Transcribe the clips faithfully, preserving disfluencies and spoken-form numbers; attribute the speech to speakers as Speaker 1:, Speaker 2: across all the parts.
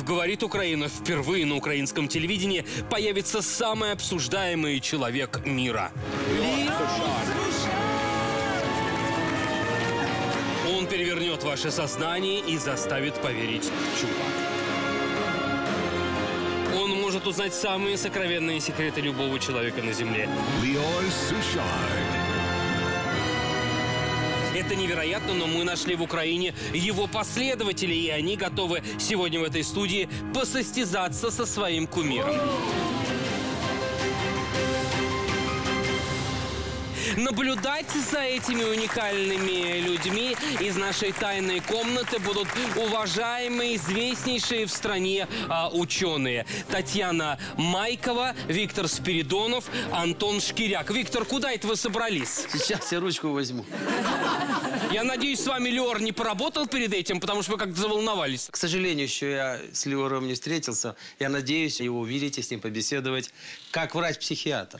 Speaker 1: в «Говорит Украина» впервые на украинском телевидении появится самый обсуждаемый человек мира. Он перевернет ваше сознание и заставит поверить в чудо. Он может узнать самые сокровенные секреты любого человека на Земле.
Speaker 2: Леор Сушард.
Speaker 1: Это невероятно, но мы нашли в Украине его последователей, и они готовы сегодня в этой студии посостязаться со своим кумиром. Наблюдать за этими уникальными людьми из нашей тайной комнаты будут уважаемые, известнейшие в стране а, ученые. Татьяна Майкова, Виктор Спиридонов, Антон Шкиряк. Виктор, куда это вы собрались?
Speaker 3: Сейчас я ручку возьму.
Speaker 1: Я надеюсь, с вами Леор не поработал перед этим, потому что вы как-то заволновались.
Speaker 3: К сожалению, еще я с Леором не встретился. Я надеюсь его увидеть и с ним побеседовать, как врач-психиатр.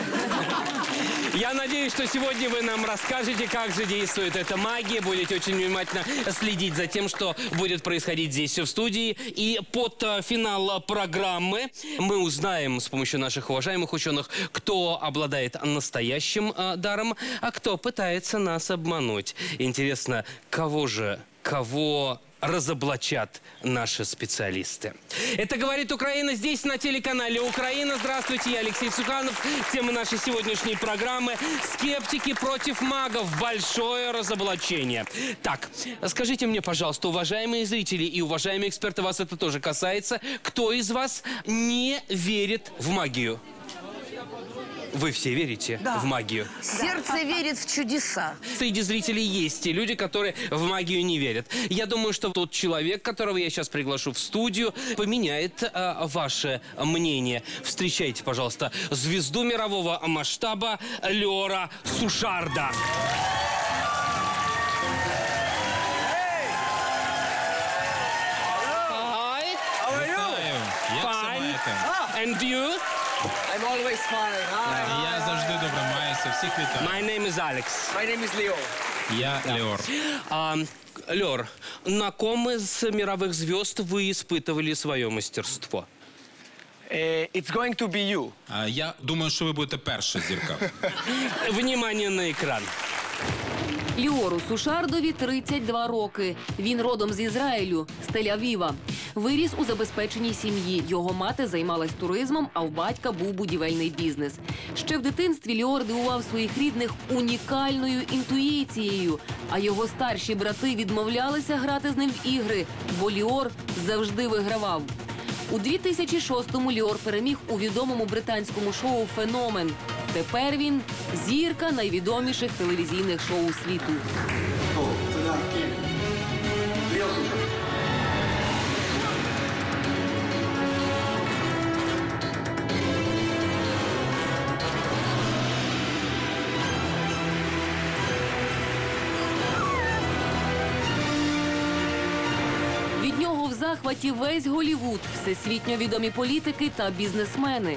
Speaker 1: Я надеюсь, что сегодня вы нам расскажете, как же действует эта магия. Будете очень внимательно следить за тем, что будет происходить здесь в студии. И под финал программы мы узнаем с помощью наших уважаемых ученых, кто обладает настоящим э, даром, а кто пытается нас обмануть. Интересно, кого же, кого... разоблачат наши специалисты. Это «Говорит Украина» здесь, на телеканале «Украина». Здравствуйте, я Алексей Суханов. Тема нашей сегодняшней программы «Скептики против магов. Большое разоблачение». Так, скажите мне, пожалуйста, уважаемые зрители и уважаемые эксперты, вас это тоже касается, кто из вас не верит в магию? Вы все верите
Speaker 4: Да.
Speaker 1: в магию?
Speaker 4: Сердце верит в чудеса.
Speaker 1: Среди зрителей есть те люди, которые в магию не верят. Я думаю, что тот человек, которого я сейчас приглашу в студию, поменяет а, ваше мнение. Встречайте, пожалуйста, звезду мирового масштаба Леора Сушарда. Hi.
Speaker 4: How are you?
Speaker 1: Fine. And you?
Speaker 4: I'm always fine. Hi.
Speaker 5: Я завжди добре маюся, всіх вітаю.
Speaker 1: My name is Alex.
Speaker 4: My name is Leo.
Speaker 5: Я Леор.
Speaker 1: А, Леор, на ком из мировых звезд вы испытывали свое мастерство?
Speaker 4: Uh, it's going to be you.
Speaker 5: А, Я думаю, що ви будете перша зірка.
Speaker 1: Внимание на экран.
Speaker 6: Леору Сушардові тридцять два роки. Він родом з Ізраїлю, з Тель-Авіва. Виріс у забезпеченій сім'ї. Його мати займалась туризмом, а в батька був будівельний бізнес. Ще в дитинстві Леор дивував своїх рідних унікальною інтуїцією, а його старші брати відмовлялися грати з ним в ігри, бо Леор завжди вигравав. У дві тисячі шостому Леор переміг у відомому британському шоу «Феномен». Тепер він – зірка найвідоміших телевізійних шоу світу. Від нього в захваті весь Голлівуд, всесвітньо відомі політики та бізнесмени.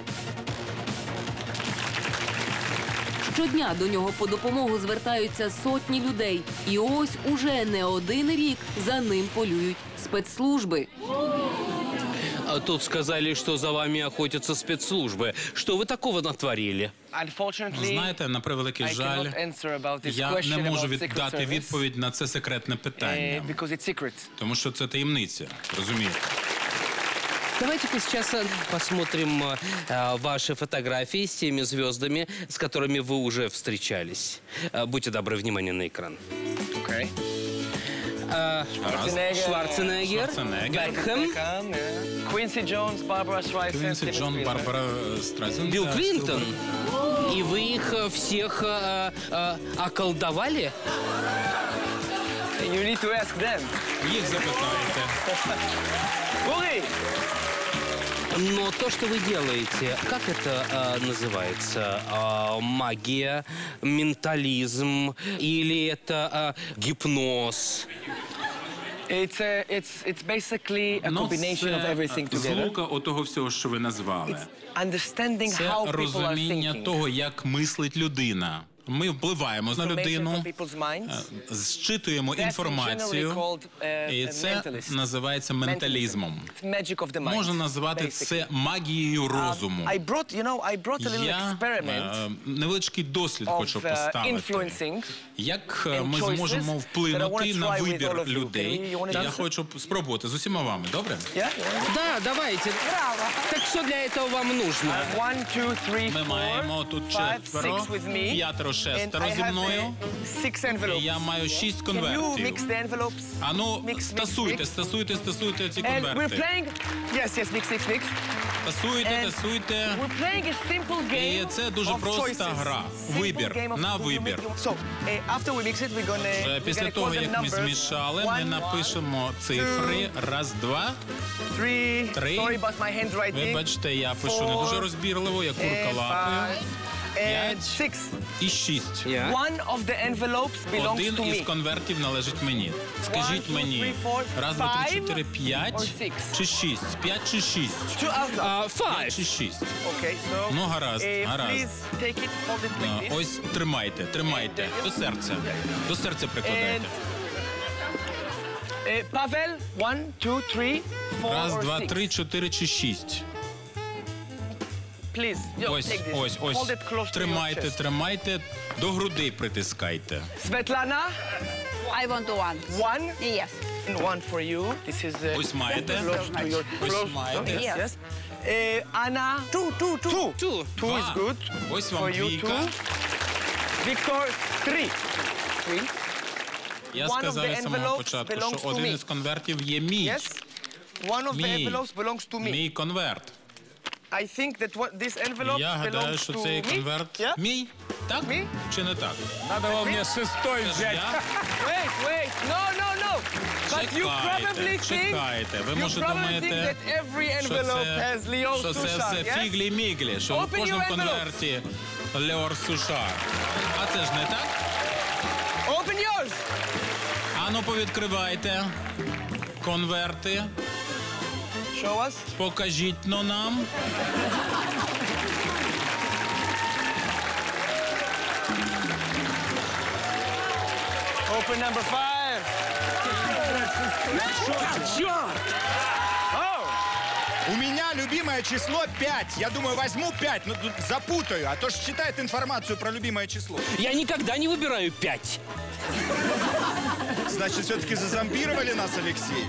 Speaker 6: Щодня до нього по допомогу звертаються сотні людей. І ось уже не один рік за ним полюють спецслужби.
Speaker 1: А тут сказали, что за вами охотятся спецслужбы. Что вы такого натворили?
Speaker 5: Знаєте, на превеликий жаль, я не можу дати відповідь на це секретне питання. Тому що це таємниця, розумієте?
Speaker 1: Давайте-ка сейчас э, посмотрим э, ваши фотографии с теми звездами, с которыми вы уже встречались. Э, будьте добры, внимание на экран.
Speaker 4: Okay.
Speaker 1: Э, Шварценеггер, Бекхэм,
Speaker 4: Квинси Джонс, Барбара Страйсенд,
Speaker 5: Квинси Джон, Барбара Страйсенд.
Speaker 1: Билл Клинтон. И вы их э, всех э, э, околдовали?
Speaker 4: You need to ask them.
Speaker 5: Їх запитаєте.
Speaker 4: Ури!
Speaker 1: Но то, что вы делаете, как это э, называется? Э, магия, ментализм или это э, гипноз?
Speaker 4: It's a, it's it's basically a
Speaker 5: Ну,
Speaker 4: combination of everything
Speaker 5: це
Speaker 4: together.
Speaker 5: злука отого всього, що ви назвали.
Speaker 4: Understanding
Speaker 5: Це
Speaker 4: how people are
Speaker 5: розуміння
Speaker 4: thinking.
Speaker 5: того, як мислить людина. Ми впливаємо на людину, зчитуємо інформацію, і це називається менталізмом. Можна назвати це магією розуму. Я невеличкий дослід хочу поставити. Як ми зможемо вплинути на вибір людей? Я хочу спробувати з усіма вами, добре?
Speaker 1: Да, давайте. Так что для этого вам нужно?
Speaker 5: Ми маємо тут четверо, п'ятеро, шестеро зі мною. І я маю шість конвертів. А ну, стасуйте, стасуйте, стасуйте ці конверти. Тасуйте, тасуйте. І це дуже проста гра. Вибір, на вибір. Вже після того, як ми змішали, ми напишемо цифри. Раз, два, три. Вибачте, я пишу не дуже розбірливо, я курка лапою. П'ять і шість. Один із конвертів належить мені. Скажіть мені, раз, два, три, чотири, п'ять чи шість? П'ять чи шість? П'ять чи шість? Ну, гаразд, гаразд. Ось, тримайте, тримайте. До серця. До серця прикладайте.
Speaker 4: Павел, one, two, three, four,
Speaker 5: раз, два, три, чотири чи шість? Ось, ось, ось. Тримайте, тримайте. До грудей притискайте.
Speaker 4: Svetlana,
Speaker 7: I want to one.
Speaker 4: one.
Speaker 7: Yes.
Speaker 4: One for you. This is uh,
Speaker 5: Ось маєте.
Speaker 4: close to your
Speaker 5: Ось
Speaker 4: close.
Speaker 5: маєте.
Speaker 4: Yes. yes. Uh, Anna,
Speaker 7: Two, two, two.
Speaker 4: two.
Speaker 1: Two.
Speaker 4: Two is
Speaker 5: Два.
Speaker 4: good.
Speaker 5: Ось
Speaker 4: For
Speaker 5: вам
Speaker 4: you
Speaker 5: двійка.
Speaker 4: two. Victor, three. Three.
Speaker 5: Я
Speaker 4: One of
Speaker 5: сказав
Speaker 4: the
Speaker 5: із самого
Speaker 4: envelopes
Speaker 5: початку,
Speaker 4: belongs
Speaker 5: що
Speaker 4: to
Speaker 5: один
Speaker 4: me.
Speaker 5: із конвертів є мій.
Speaker 4: Yes. One of the
Speaker 5: Мій.
Speaker 4: envelopes belongs to me.
Speaker 5: Мій конверт.
Speaker 4: I think that what, this envelope
Speaker 5: Я гадаю,
Speaker 4: belongs
Speaker 5: що
Speaker 4: to
Speaker 5: цей
Speaker 4: me.
Speaker 5: конверт
Speaker 4: Yeah?
Speaker 5: мій. Так?
Speaker 4: Мій?
Speaker 5: Чи не так?
Speaker 3: Надо вам мне шестой
Speaker 5: Це ж
Speaker 3: взять.
Speaker 5: я?
Speaker 4: Wait, wait. No, no, no. But you probably
Speaker 5: Чекайте,
Speaker 4: think
Speaker 5: чекайте. Ви
Speaker 4: you
Speaker 5: може
Speaker 4: probably think
Speaker 5: думаєте,
Speaker 4: that every
Speaker 5: що
Speaker 4: envelope
Speaker 5: це,
Speaker 4: has Leo
Speaker 5: що це
Speaker 4: Suchard,
Speaker 5: все
Speaker 4: yes?
Speaker 5: фіглі-міглі, що в
Speaker 4: Open
Speaker 5: кожному
Speaker 4: your envelopes.
Speaker 5: конверті Леор Сушар. А це ж не так?
Speaker 4: Open yours.
Speaker 5: Ану, повідкривайте конверти.
Speaker 4: Show us.
Speaker 5: Покажіть но нам.
Speaker 4: Open number five.
Speaker 8: У меня любимое число пять. Я думаю, возьму пять, но тут запутаю, а то ж читает информацию про любимое число.
Speaker 1: Я никогда не выбираю пять.
Speaker 8: Значит, все-таки зазомбировали нас, Алексей?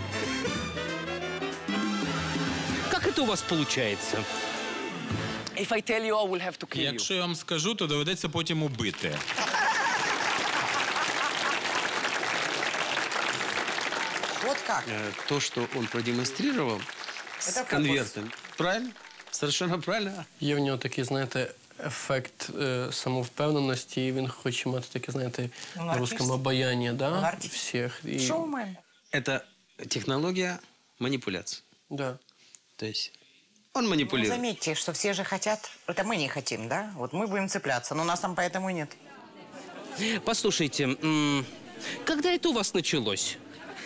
Speaker 1: Как это у вас получается?
Speaker 4: If I tell you, I will have to kill you.
Speaker 5: Якщо я вам скажу, то доведеться потім убити.
Speaker 7: Вот как.
Speaker 3: Э, То, что он продемонстрировал с
Speaker 7: фокус.
Speaker 3: конвертом. Правильно? Совершенно правильно.
Speaker 9: Є в нього такий, знаєте, ефект е, самовпевненості, і він хоче мати таке, знаєте,
Speaker 7: Ну,
Speaker 9: на
Speaker 7: артист.
Speaker 9: русском обаяние, да,
Speaker 7: артист.
Speaker 9: всіх. І,
Speaker 7: Шоумен.
Speaker 3: Это технология манипуляции.
Speaker 9: да.
Speaker 3: То есть он
Speaker 7: Ну,
Speaker 3: манипулирует.
Speaker 7: заметьте, что все же хотят. Это мы не хотим, да? Вот мы будем цепляться, но нас там поэтому и нет.
Speaker 1: Послушайте, м, когда это у вас началось?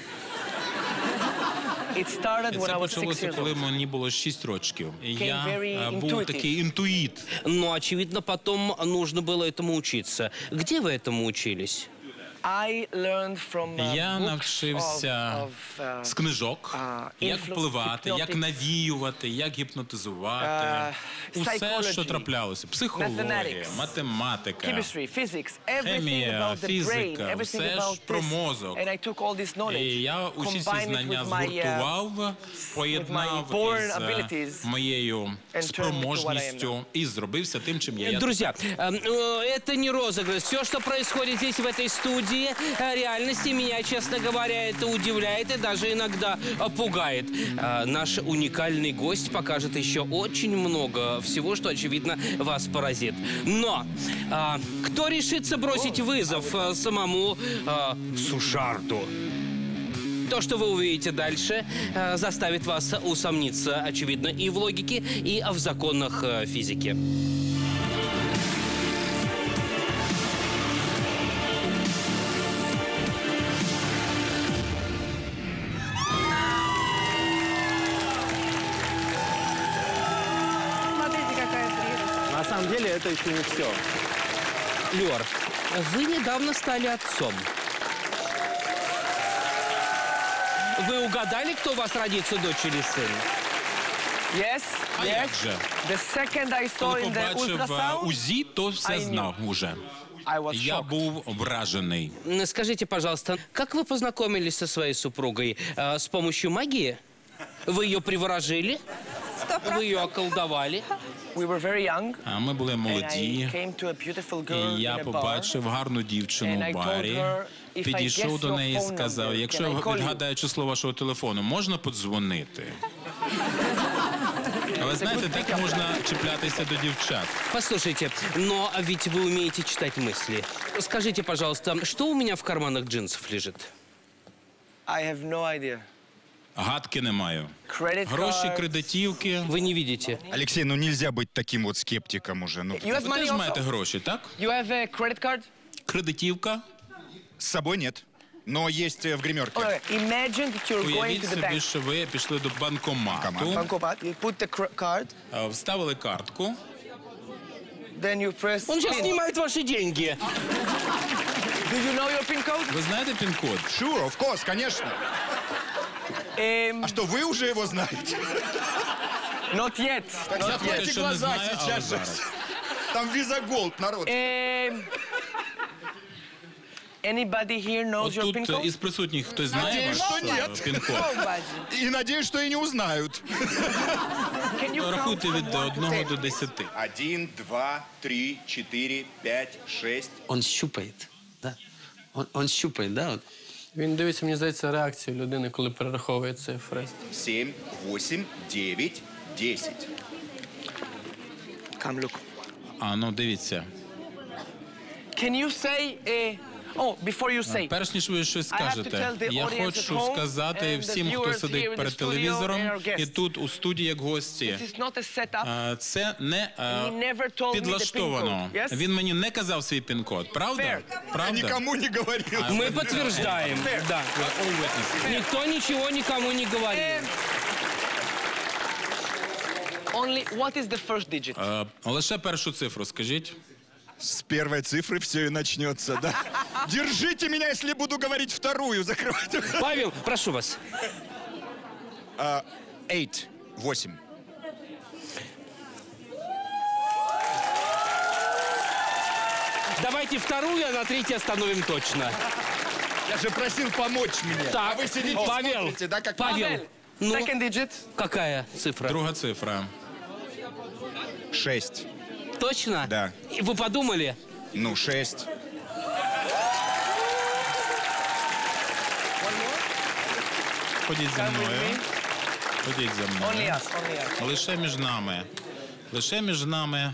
Speaker 4: It started
Speaker 5: І
Speaker 4: when
Speaker 5: це
Speaker 4: I was six
Speaker 5: почалося,
Speaker 4: years
Speaker 5: коли
Speaker 4: old.
Speaker 5: мені було шість років. І
Speaker 4: Came
Speaker 5: я
Speaker 4: very
Speaker 5: е, був
Speaker 4: intuitive.
Speaker 5: такий інтуїт.
Speaker 1: Но, очевидно, потом нужно было этому учиться. Где вы этому учились?
Speaker 4: I learned from uh,
Speaker 5: Я
Speaker 4: books
Speaker 5: навчився
Speaker 4: of, of, uh,
Speaker 5: з книжок,
Speaker 4: uh,
Speaker 5: як
Speaker 4: influ-
Speaker 5: впливати, як
Speaker 4: hypnotics,
Speaker 5: навіювати, як гіпнотизувати.
Speaker 4: uh,
Speaker 5: Усе, що
Speaker 4: psychology,
Speaker 5: траплялося. Психологія,
Speaker 4: mathematics,
Speaker 5: математика,
Speaker 4: chemistry, physics, everything
Speaker 5: Хемія,
Speaker 4: about the brain,
Speaker 5: фізика,
Speaker 4: everything
Speaker 5: все ж
Speaker 4: about
Speaker 5: про
Speaker 4: this.
Speaker 5: мозок.
Speaker 4: And I took all this knowledge,
Speaker 5: І я усі ці
Speaker 4: combined it
Speaker 5: знання
Speaker 4: with my, uh,
Speaker 5: згуртував, поєднав
Speaker 4: born
Speaker 5: із е,
Speaker 4: abilities
Speaker 5: моєю
Speaker 4: and turned into what I am
Speaker 5: спроможністю і зробився тим, чим я є.
Speaker 1: Друзья, э, э, это не розыгрыш. Все, что происходит здесь, в этой студии, э, реальности, меня, честно говоря, это удивляет и даже иногда э, пугает. Э, Наш уникальный гость покажет еще очень много всего, что, очевидно, вас поразит. Но э, кто решится бросить вызов э, самому э, Сушарду? То, что вы увидите дальше, э, заставит вас усомниться, очевидно, и в логике, и в законах э, физики.
Speaker 7: Смотрите, какая прелесть.
Speaker 3: На самом деле это еще не все.
Speaker 1: Лёр, Вы недавно стали отцом. Вы угадали, кто у вас родится, дочь или сын?
Speaker 4: Yes,
Speaker 5: А
Speaker 4: yes.
Speaker 5: як же?
Speaker 4: The second I saw
Speaker 5: Коли
Speaker 4: in the
Speaker 5: побачив е,
Speaker 4: ultrasound,
Speaker 5: УЗІ, то все
Speaker 4: I knew.
Speaker 5: знав уже.
Speaker 4: I was
Speaker 5: Я
Speaker 4: shocked.
Speaker 5: був вражений.
Speaker 1: М, Скажите, пожалуйста, как вы познакомились со своей супругой? Э, с помощью магии? Вы ее приворожили? Вы ее околдовали?
Speaker 4: We were very young,
Speaker 5: А ми були
Speaker 4: and I
Speaker 5: молоді.
Speaker 4: came to a beautiful girl
Speaker 5: І я
Speaker 4: in a bar.
Speaker 5: побачив гарну дівчину
Speaker 4: And I
Speaker 5: в
Speaker 4: told
Speaker 5: барі,
Speaker 4: her, if I
Speaker 5: підійшов
Speaker 4: guess
Speaker 5: до
Speaker 4: your
Speaker 5: неї і
Speaker 4: phone
Speaker 5: сказав,
Speaker 4: number,
Speaker 5: якщо
Speaker 4: can I
Speaker 5: я
Speaker 4: call you?
Speaker 5: відгадаю число вашого телефону, можна подзвонити? А ви знаєте, так можна чіплятися до дівчат.
Speaker 1: Послушайте, но ведь вы умеете читать мысли. Скажите, пожалуйста, что у меня в карманах джинсов лежит?
Speaker 4: I have no idea.
Speaker 5: Гадки не маю.
Speaker 4: Credit
Speaker 5: Гроші,
Speaker 4: cards.
Speaker 5: кредитівки.
Speaker 1: Вы не видите.
Speaker 8: Алексей, ну нельзя быть таким вот скептиком уже. Ну,
Speaker 4: You have
Speaker 5: Ви
Speaker 4: money
Speaker 5: теж маєте
Speaker 4: also?
Speaker 5: гроші, так?
Speaker 4: You have a credit card?
Speaker 5: Кредитівка.
Speaker 8: с собой нет, но есть э, в гримерке.
Speaker 4: Okay, imagine that you're going
Speaker 5: Уявіть
Speaker 4: to the
Speaker 5: собі,
Speaker 4: bank.
Speaker 5: що ви пішли до банкомату,
Speaker 4: Bankomat. You put the cr- card,
Speaker 5: а, вставили картку,
Speaker 4: then you press.
Speaker 1: Он сейчас
Speaker 4: pin.
Speaker 1: снимает ваши деньги.
Speaker 4: Do you know your pin code?
Speaker 5: ви знаєте пін-код?
Speaker 8: Sure, of course, конечно.
Speaker 4: Um,
Speaker 8: А что, вы уже его знаете?
Speaker 4: not yet.
Speaker 5: Я
Speaker 4: Not
Speaker 5: поки
Speaker 4: yet.
Speaker 5: що не знаю, але зараз.
Speaker 8: Там Visa Gold, народ.
Speaker 4: Um, anybody here knows your pin
Speaker 5: Отут
Speaker 4: code?
Speaker 5: із присутніх хтось знає
Speaker 8: Надіюсь,
Speaker 5: ваш
Speaker 8: що ні.
Speaker 5: е, пін-код?
Speaker 8: И надеюсь, что и не узнают.
Speaker 4: Can you count
Speaker 5: Рахуйте
Speaker 4: from
Speaker 5: від
Speaker 4: one to
Speaker 5: одного
Speaker 4: ten?
Speaker 5: до десяти.
Speaker 8: Один, два, три, четыре, пять, шесть.
Speaker 3: Он щупает, да? Он, он щупает, да? Вот.
Speaker 9: Він дивиться, мені здається, реакцію людини, коли перераховує цифри.
Speaker 8: Семь, восемь, девять, десять.
Speaker 4: Come look.
Speaker 5: А, ну дивіться.
Speaker 4: Can you say? Uh, oh, before you say.
Speaker 5: Перш ніж ви щось
Speaker 4: I have to
Speaker 5: скажете,
Speaker 4: tell the
Speaker 5: я
Speaker 4: audience
Speaker 5: хочу
Speaker 4: at home
Speaker 5: сказати
Speaker 4: and the
Speaker 5: всім, хто
Speaker 4: viewers here
Speaker 5: сидить
Speaker 4: in
Speaker 5: перед
Speaker 4: the studio
Speaker 5: телевізором
Speaker 4: and our
Speaker 5: і
Speaker 4: guests.
Speaker 5: тут у студії як гості.
Speaker 4: This is not a setup.
Speaker 5: Е, Це не е,
Speaker 4: He never told me the
Speaker 5: підлаштовано.
Speaker 4: pin code. Yes?
Speaker 5: Він мені не казав свій пін-код, правда?
Speaker 4: Fair.
Speaker 5: Правда?
Speaker 8: Никому не говорил.
Speaker 1: Мы подтверждаем. Да.
Speaker 5: All witnesses.
Speaker 1: Никто ничего никому не говорил.
Speaker 4: Um, only what is the first digit?
Speaker 5: Е, Лише першу цифру скажіть.
Speaker 8: С первой цифры все и начнется, да? Держите меня, если буду говорить вторую. Закрывайте.
Speaker 1: Павел, прошу вас.
Speaker 8: Eight. Восемь.
Speaker 1: Давайте вторую, а на третьей остановим точно.
Speaker 8: Я же просил помочь мне.
Speaker 1: Так,
Speaker 8: А вы сидите
Speaker 1: Павел,
Speaker 8: смотрите, да, как...
Speaker 1: Павел, ну,
Speaker 4: Second digit?
Speaker 1: какая цифра?
Speaker 5: Друга цифра.
Speaker 8: Шесть.
Speaker 1: Точно?
Speaker 8: Да.
Speaker 1: И вы подумали?
Speaker 8: Ну, шесть.
Speaker 5: Ходіть за
Speaker 4: Come with
Speaker 5: мною.
Speaker 4: me.
Speaker 5: Ходіть за
Speaker 4: Only
Speaker 5: мною.
Speaker 4: us, only us.
Speaker 5: Лише між нами. Лише між нами.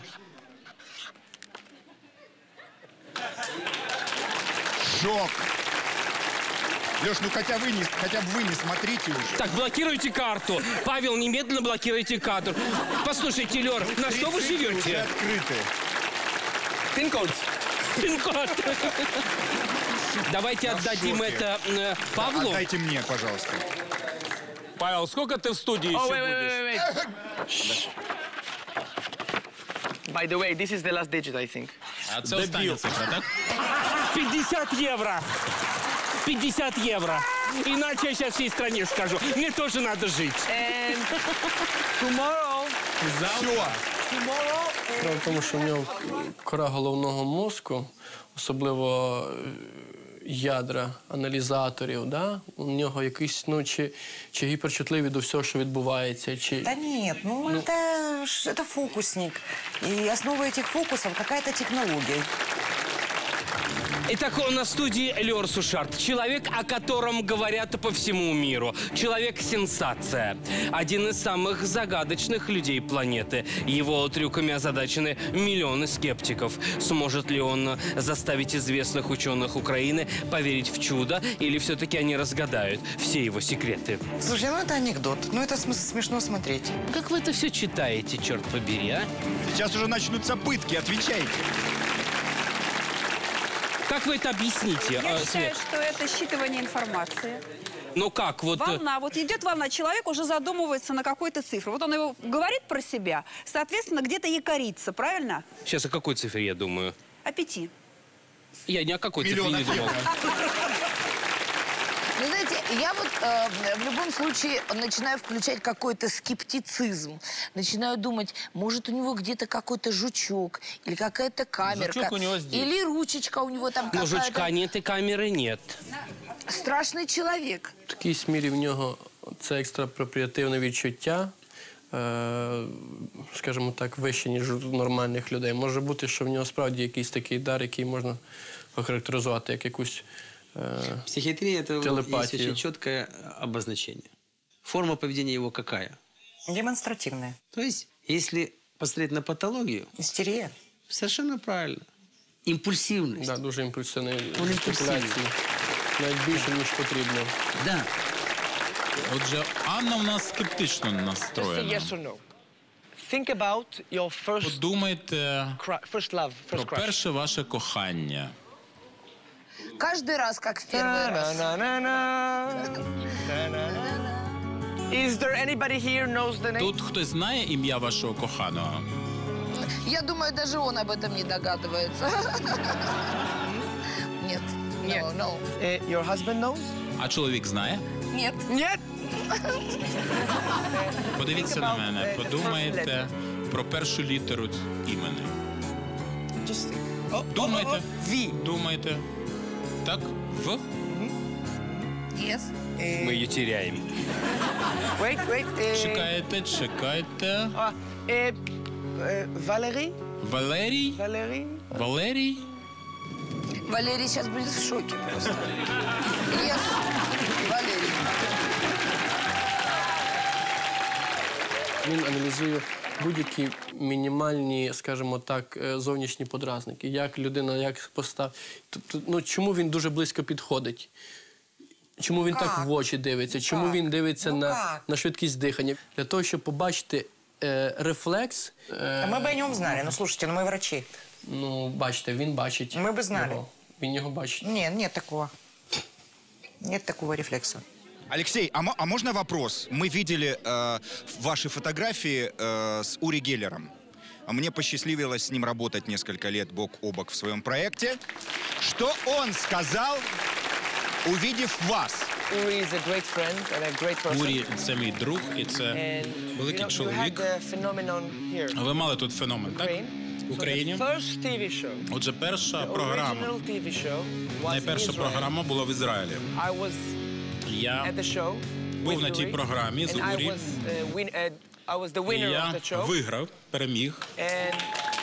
Speaker 8: Шок. Леш, ну хотя, вы не, хотя бы вы не смотрите уже.
Speaker 1: Так, блокируйте карту. Павел, немедленно блокируйте карту. Послушайте, Лёр, на что вы
Speaker 8: Уже
Speaker 1: живете?
Speaker 8: открыты.
Speaker 4: Pin code.
Speaker 1: Пин-код. Давайте отдадим
Speaker 8: шоке.
Speaker 1: это э, Павлу.
Speaker 8: Отдайте мне, пожалуйста.
Speaker 1: Павел, сколько ты в студии
Speaker 4: Oh,
Speaker 1: еще
Speaker 4: wait, wait,
Speaker 1: будешь?
Speaker 4: wait, wait. Shh. By the way, this is the last digit, I think.
Speaker 5: А це остання цифра, так?
Speaker 1: пятьдесят евро. пятьдесят евро. Иначе я сейчас всей стране скажу. Мне тоже надо жить.
Speaker 4: And tomorrow,
Speaker 5: Завтра.
Speaker 4: tomorrow,
Speaker 9: Справа в тому, що в нього кора головного мозку, особливо е, ядра аналізаторів, да? У нього якийсь, ну, чи, чи гіперчутливі до всього, що відбувається, чи...
Speaker 7: Да нет, ну, это, ж- это фокусник. И основа этих фокусов какая-то технология.
Speaker 1: Итак, он на студии Лёр Сушард. Человек, о котором говорят по всему миру. Человек-сенсация. Один из самых загадочных людей планеты. Его трюками озадачены миллионы скептиков. Сможет ли он заставить известных ученых Украины поверить в чудо? Или все-таки они разгадают все его секреты?
Speaker 7: Слушай, ну это анекдот. Ну это см- смешно смотреть.
Speaker 1: Как вы это все читаете, черт побери, а?
Speaker 8: Сейчас уже начнутся пытки, отвечайте.
Speaker 1: Как вы это объясните,
Speaker 10: Я
Speaker 1: э,
Speaker 10: считаю,
Speaker 1: Свет?
Speaker 10: что это считывание информации.
Speaker 1: Ну как, вот... э,
Speaker 10: Волна. Вот идет волна, человек уже задумывается на какой-то цифре. Вот он его говорит про себя, соответственно, где-то якорится, правильно?
Speaker 1: Сейчас о какой цифре я думаю?
Speaker 10: О пяти.
Speaker 1: Я ни о какой цифре не думал.
Speaker 11: Ну, знаете, я вот э, в любом случае начинаю включать какой-то скептицизм. Начинаю думать, может, у него где-то какой-то жучок, или какая-то камерка.
Speaker 3: Жучок у него здесь.
Speaker 11: Или ручечка у него там
Speaker 1: Но
Speaker 11: какая-то.
Speaker 1: жучка нет и камеры нет.
Speaker 11: Страшний чоловік.
Speaker 9: В такій мірі в нього це екстрапропріативне відчуття, е, скажімо так, вище, ніж у нормальних людей. Може бути, що в нього справді якийсь такий дар, який можна охарактеризувати як якусь э,
Speaker 3: Психиатрия – это
Speaker 9: телепатию.
Speaker 3: есть очень четкое обозначение. Форма поведения его какая?
Speaker 7: Демонстративная.
Speaker 3: То есть, если посмотреть на патологию…
Speaker 7: Истерия.
Speaker 3: Совершенно правильно. Импульсивность.
Speaker 9: Да, дуже імпульсивний
Speaker 3: Он
Speaker 9: жестикуляції. Навіть більше, ніж потрібно.
Speaker 3: Да.
Speaker 5: Отже, Анна в нас скептично
Speaker 4: Just say
Speaker 5: настроєна.
Speaker 4: yes or no. Think about your first,
Speaker 5: Подумайте
Speaker 4: cru- first love,
Speaker 5: про
Speaker 4: first crush.
Speaker 5: перше ваше кохання.
Speaker 11: Каждый раз, как в первый раз.
Speaker 4: Is there anybody here knows the name?
Speaker 5: Тут хтось знає ім'я вашого коханого?
Speaker 11: Я думаю, даже он об этом не догадывается. Нет.
Speaker 4: Нет.
Speaker 11: No, no.
Speaker 4: Uh, your husband knows?
Speaker 5: А чоловік знає?
Speaker 11: Нет.
Speaker 4: Нет.
Speaker 5: Подивіться на мене, подумайте про першу літеру імені.
Speaker 4: Just think. Oh,
Speaker 5: Думайте.
Speaker 4: oh, oh, V.
Speaker 5: Думайте. Так? В?
Speaker 11: Yes.
Speaker 1: Мы ее теряем.
Speaker 4: Wait, wait. Uh,
Speaker 5: Чекайте, чекайте.
Speaker 4: uh, uh, uh, Valerie?
Speaker 5: Валерій?
Speaker 4: Valerie?
Speaker 5: Валерій?
Speaker 11: Валерий сейчас будет в шоке просто. Yes. Валерий.
Speaker 9: Він аналізує будь-які мінімальні, скажімо так, е, зовнішні подразники. Як людина, як постав... Тобто, ну, чому він дуже близько підходить? Чому він так в очі дивиться? Чому він дивиться
Speaker 7: Ну,
Speaker 9: на,
Speaker 7: как?
Speaker 9: на швидкість дихання? Для того, щоб побачити е, рефлекс,
Speaker 7: А
Speaker 9: е,
Speaker 7: мы бы о нем знали. Ну, слушайте, ну мы врачи.
Speaker 9: ну, бачите, він бачить.
Speaker 7: Ми би знали.
Speaker 9: Його. Він його бачить.
Speaker 7: Нет, нет такого. Нет такого рефлекса.
Speaker 8: Алексей, а, мо- а можно вопрос? Мы видели э, ваши фотографии э, с Ури Геллером. А Мне посчастливилось с ним работать несколько лет бок о бок в своем проекте. Что он сказал, увидев вас?
Speaker 4: Uri is a great friend and a great person.
Speaker 5: Урі – це мій друг і це
Speaker 4: And you
Speaker 5: великий
Speaker 4: know, you had
Speaker 5: чоловік.
Speaker 4: the phenomenon here.
Speaker 5: Ви мали тут феномен, так?
Speaker 4: Ukraine.
Speaker 5: В Україні.
Speaker 4: So the first ті ві show,
Speaker 5: Отже, перша
Speaker 4: the
Speaker 5: програма,
Speaker 4: original ті ві show was in
Speaker 5: найперша
Speaker 4: Israel.
Speaker 5: програма була в Ізраїлі.
Speaker 4: I was
Speaker 5: Я
Speaker 4: at the show
Speaker 5: був
Speaker 4: with
Speaker 5: на тій
Speaker 4: Uri,
Speaker 5: програмі з
Speaker 4: and I
Speaker 5: Урі.
Speaker 4: was, uh, win, uh, I was the
Speaker 5: І
Speaker 4: winner of
Speaker 5: я
Speaker 4: the show.
Speaker 5: виграв, переміг.
Speaker 4: And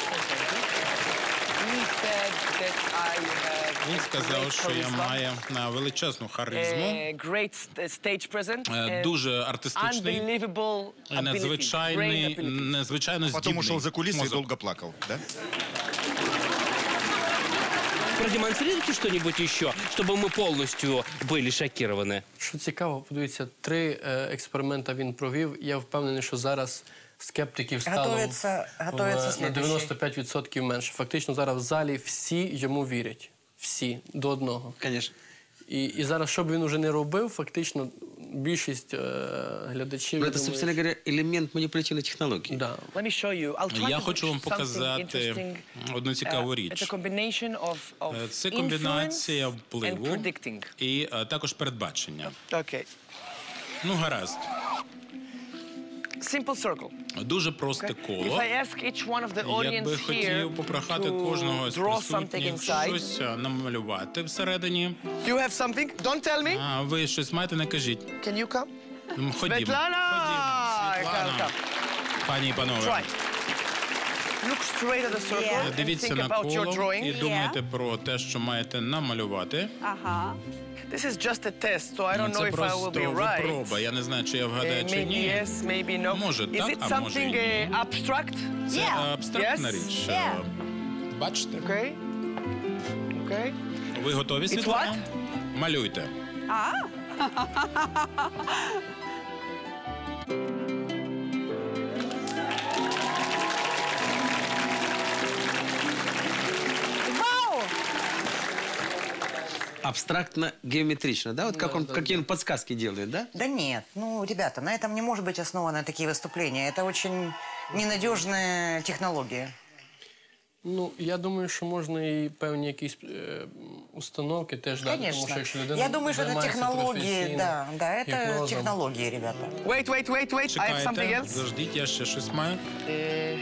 Speaker 4: he said that I have
Speaker 5: Він
Speaker 4: great
Speaker 5: сказав, що я
Speaker 4: charisma,
Speaker 5: маю на величезну харизму,
Speaker 4: uh, great st- stage presence,
Speaker 5: е,
Speaker 4: and
Speaker 5: дуже артистичний,
Speaker 4: unbelievable
Speaker 5: і
Speaker 4: abilities,
Speaker 5: надзвичайний,
Speaker 4: great abilities.
Speaker 5: надзвичайно
Speaker 8: Потом
Speaker 5: здібний
Speaker 8: ушел за кулисы и
Speaker 5: мозок.
Speaker 8: долго плакал, да?
Speaker 1: Продемонстрируйте что-нибудь еще, чтобы мы полностью были шокированы.
Speaker 9: Що цікаво, подивіться, три е, експеримента він провів. Я впевнений, що зараз скептиків стало
Speaker 7: Готовиться-
Speaker 9: в-
Speaker 7: готовиться
Speaker 9: на
Speaker 7: слідуючий.
Speaker 9: дев'яносто п'ять відсотків менше. Фактично зараз в залі всі йому вірять. Всі, до одного.
Speaker 3: Конечно.
Speaker 9: І, і зараз, що б він уже не робив, фактично більшість е, глядачів...
Speaker 3: Но
Speaker 9: я
Speaker 3: это,
Speaker 9: думаю,
Speaker 3: собственно говоря, элемент манипулятивной технологии.
Speaker 9: да.
Speaker 4: Let me show you. I'll try
Speaker 5: Я
Speaker 4: to
Speaker 5: хочу вам
Speaker 4: put something
Speaker 5: показати
Speaker 4: interesting.
Speaker 5: одну цікаву
Speaker 4: Uh,
Speaker 5: річ.
Speaker 4: It's a combination of, of
Speaker 5: Е, Це комбінація
Speaker 4: influence and
Speaker 5: впливу
Speaker 4: predicting.
Speaker 5: і е, також передбачення.
Speaker 4: Okay.
Speaker 5: Ну, гаразд.
Speaker 4: Simple circle.
Speaker 5: Дуже просте
Speaker 4: If
Speaker 5: коло.
Speaker 4: I ask each one of the audience
Speaker 5: Якби
Speaker 4: here
Speaker 5: хотів попрохати
Speaker 4: to
Speaker 5: кожного з
Speaker 4: draw something
Speaker 5: присутніх
Speaker 4: inside.
Speaker 5: щось е, намалювати всередині.
Speaker 4: You have something? Don't tell me.
Speaker 5: А ви щось маєте, не кажіть.
Speaker 4: Can you come?
Speaker 5: М, Ходімо.
Speaker 4: Svetlana!
Speaker 5: Ходімо.
Speaker 4: Come,
Speaker 5: Світлана.
Speaker 4: come.
Speaker 5: Пані і панове.
Speaker 4: Try. Look straight at the circle and
Speaker 5: Дивіться
Speaker 4: think
Speaker 5: на
Speaker 4: about your
Speaker 5: коло
Speaker 4: drawing.
Speaker 5: і думайте про те, що маєте намалювати.
Speaker 10: Ага.
Speaker 4: This is just a test, so I don't know
Speaker 5: Це
Speaker 4: if I will
Speaker 5: просто
Speaker 4: be right.
Speaker 5: випроба. Я не знаю, чи я вгадаю,
Speaker 4: Uh,
Speaker 5: чи
Speaker 4: maybe
Speaker 5: ні.
Speaker 4: yes, maybe no.
Speaker 5: Може
Speaker 4: Is
Speaker 5: так,
Speaker 4: it
Speaker 5: а може і
Speaker 4: something
Speaker 5: ні.
Speaker 4: uh, abstract?
Speaker 5: Це
Speaker 10: Yeah.
Speaker 5: абстрактна
Speaker 4: Yes.
Speaker 5: річ.
Speaker 10: Yeah.
Speaker 5: Бачите?
Speaker 4: Okay. Okay.
Speaker 5: Ви готові, Світлана? Малюйте.
Speaker 10: А? Вау!
Speaker 3: Абстрактно-геометрично, да? Вот как он, какие он подсказки делает, да?
Speaker 7: Да нет, ну, ребята, на этом не может быть основаны такие выступления. Это очень ненадежная технология.
Speaker 9: Ну, я думаю, що можна і певні якісь е, установки теж дати, тому що якщо людина
Speaker 7: Я думаю, что это
Speaker 9: займається
Speaker 7: технологии,
Speaker 9: професійно
Speaker 7: да, да, это
Speaker 9: гіпнозом.
Speaker 7: технологии, ребята.
Speaker 4: Wait, wait, wait, wait. I have something
Speaker 5: Чекайте,
Speaker 4: else.
Speaker 5: заждіть, я ще щось маю.
Speaker 4: Uh,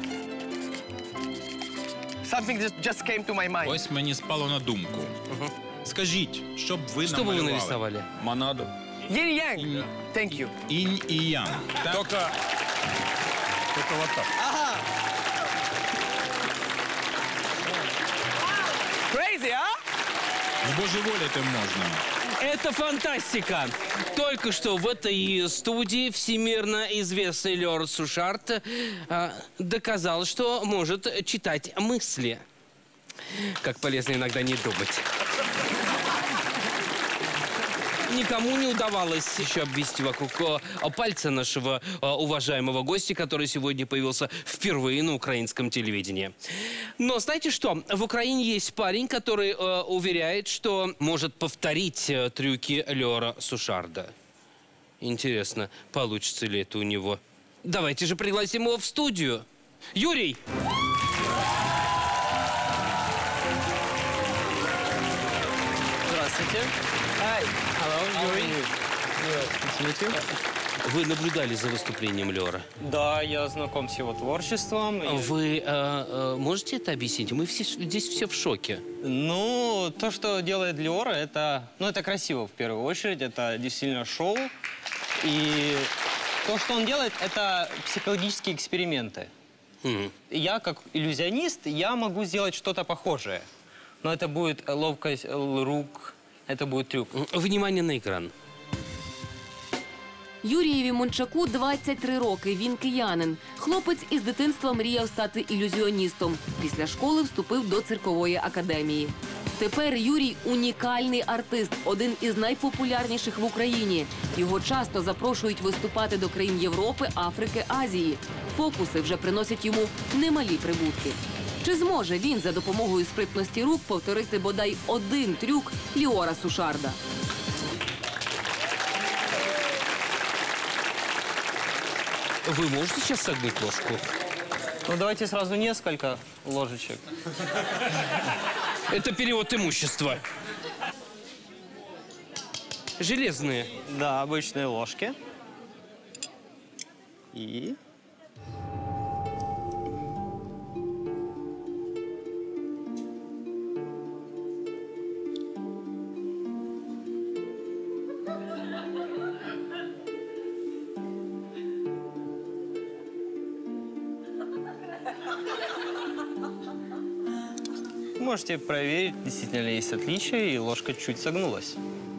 Speaker 4: something that just came to my mind.
Speaker 5: Ось мені спало на думку. Скажіть, що б ви
Speaker 1: Что бы вы
Speaker 5: намалювали?
Speaker 1: нарисовали?
Speaker 12: Монаду.
Speaker 4: Yin-yang. Thank you.
Speaker 5: Інь і ян. Так?
Speaker 12: Только... Только вот так.
Speaker 4: Ага. Crazy, а?
Speaker 5: Збожеволіти можна.
Speaker 1: Это фантастика! Только что в этой студии всемирно известный Леор Сушард а, доказал, что может читать мысли. Как полезно иногда не думать. Никому не удавалось еще обвести вокруг а, пальца нашего а, уважаемого гостя, который сегодня появился впервые на украинском телевидении. Но знаете что? В Украине есть парень, который а, уверяет, что может повторить а, трюки Леора Сушарда. Интересно, получится ли это у него? Давайте же пригласим его в студию. Юрий!
Speaker 4: Здравствуйте. Hi. Hello, Yuri.
Speaker 1: Вы наблюдали за выступлением Леора?
Speaker 13: Да, я знаком с его творчеством. и-
Speaker 1: Вы э, э, можете это объяснить? Мы все, здесь все в шоке.
Speaker 13: Ну, то, что делает Леора, это, ну, это красиво в первую очередь. Это действительно шоу. И то, что он делает, это психологические эксперименты.
Speaker 1: Мгм.
Speaker 13: Я, как иллюзионист, я могу сделать что-то похожее. Но это будет ловкость э, рук, это будет трюк.
Speaker 1: Внимание на экран.
Speaker 6: Юрієві Мончаку двадцять три роки. Він киянин. Хлопець із дитинства мріяв стати ілюзіоністом. Після школи вступив до циркової академії. Тепер Юрій – унікальний артист, один із найпопулярніших в Україні. Його часто запрошують виступати до країн Європи, Африки, Азії. Фокуси вже приносять йому немалі прибутки. Чи зможе він за допомогою спритності рук повторити бодай один трюк Леора Сушарда?
Speaker 1: Вы можете сейчас согнуть ложку?
Speaker 13: Ну, давайте сразу несколько ложечек.
Speaker 1: Это перевод имущества. Железные.
Speaker 13: Да, обычные ложки. И... Можете проверить, действительно ли есть отличия, и ложка чуть согнулась.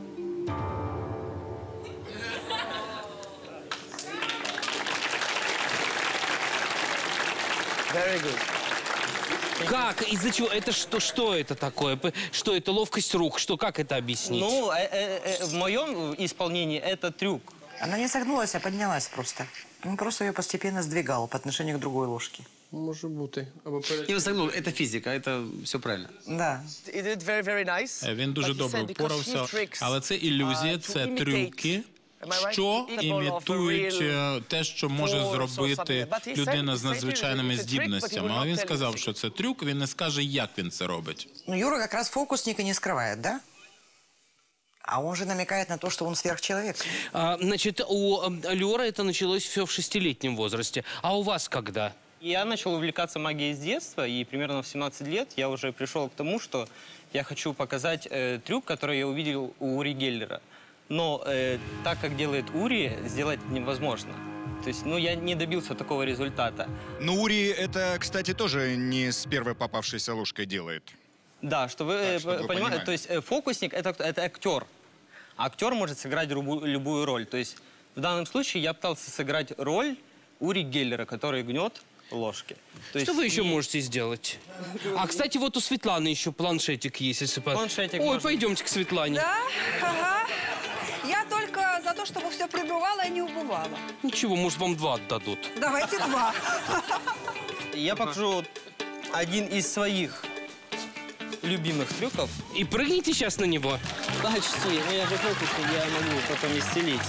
Speaker 4: Very good.
Speaker 1: Как? Из-за чего? Это что? Что это такое? П- Что это? Ловкость рук? Что? Как это объяснить?
Speaker 13: Ну, э, э, э, в моем исполнении это трюк.
Speaker 7: Она не согнулась, а поднялась просто. Он просто ее постепенно сдвигал по отношению к другой ложке.
Speaker 9: Може бути. Або перед...
Speaker 3: Не согнул, это физика, это все правильно.
Speaker 7: Да.
Speaker 4: He did very, very nice.
Speaker 5: Е, Він дуже
Speaker 4: But he
Speaker 5: добре
Speaker 4: said because
Speaker 5: впорався,
Speaker 4: his tricks
Speaker 5: але це ілюзія,
Speaker 4: are to
Speaker 5: це
Speaker 4: imitate,
Speaker 5: трюки,
Speaker 4: am I right?
Speaker 5: що
Speaker 4: Capable of a
Speaker 5: імітують
Speaker 4: real
Speaker 5: е, те, що може
Speaker 4: force or
Speaker 5: зробити
Speaker 4: something. But he said-
Speaker 5: людина з
Speaker 4: he said
Speaker 5: надзвичайними
Speaker 4: it's a trick, but he
Speaker 5: здібностями.
Speaker 4: will
Speaker 5: Але
Speaker 4: not
Speaker 5: він
Speaker 4: tell you
Speaker 5: сказав,
Speaker 4: the
Speaker 5: що це трюк, він не скаже, як він це робить.
Speaker 7: Ну, Юра как раз фокусник и не скрывает, да? А он же намекает на то, что он сверхчеловек.
Speaker 1: А, значит, у э, Леора это началось все в шестилетнем возрасте. А у вас когда?
Speaker 13: Я начал увлекаться магией с детства, и примерно в семнадцать лет я уже пришел к тому, что я хочу показать э, трюк, который я увидел у Ури Геллера. Но э, так, как делает Ури, сделать невозможно. То есть, ну, я не добился такого результата.
Speaker 8: Но Ури это, кстати, тоже не с первой попавшейся ложкой делает.
Speaker 13: Да, что вы,
Speaker 8: Так,
Speaker 13: э,
Speaker 8: чтобы вы
Speaker 13: понимаете,
Speaker 8: понимали.
Speaker 13: то есть э, фокусник это, это актер. А актер может сыграть любую, любую роль. То есть в данном случае я пытался сыграть роль Ури Геллера, который гнет ложки. То
Speaker 1: Что
Speaker 13: есть
Speaker 1: вы еще
Speaker 13: и-
Speaker 1: можете сделать? А, кстати, вот у Светланы еще планшетик есть. Если по-
Speaker 13: Планшетик
Speaker 1: Ой,
Speaker 13: можно.
Speaker 1: пойдемте к Светлане.
Speaker 10: Да? Ага. Я только за то, чтобы все прибывало и не убывало.
Speaker 1: Ничего, может, вам два отдадут.
Speaker 10: Давайте два.
Speaker 13: Я покажу один из своих любимых трюков.
Speaker 1: И прыгните сейчас на него.
Speaker 13: Почти. Ну, я же фокусник, я могу потом исцелить.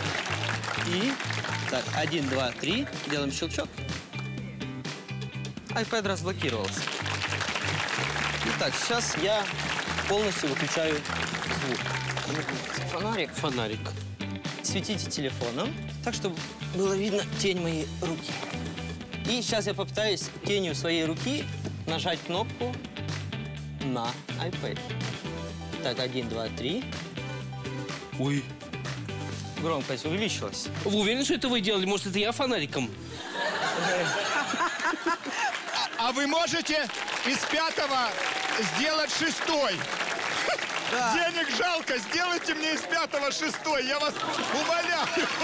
Speaker 13: И... Так, один, два, три. Делаем щелчок. iPad разблокировался. Итак, сейчас я полностью выключаю звук. Фонарик.
Speaker 1: Фонарик.
Speaker 13: Светите телефоном, так, чтобы было видно тень моей руки. И сейчас я попытаюсь тенью своей руки нажать кнопку на iPad. Так, один, два, три.
Speaker 1: Ой.
Speaker 13: Громкость увеличилась.
Speaker 1: Вы уверены, что это вы делали? Может, это я фонариком?
Speaker 8: А вы можете из пятого сделать шестой?
Speaker 12: Да.
Speaker 8: Денег жалко, сделайте мне из пятого шестой, я вас умоляю.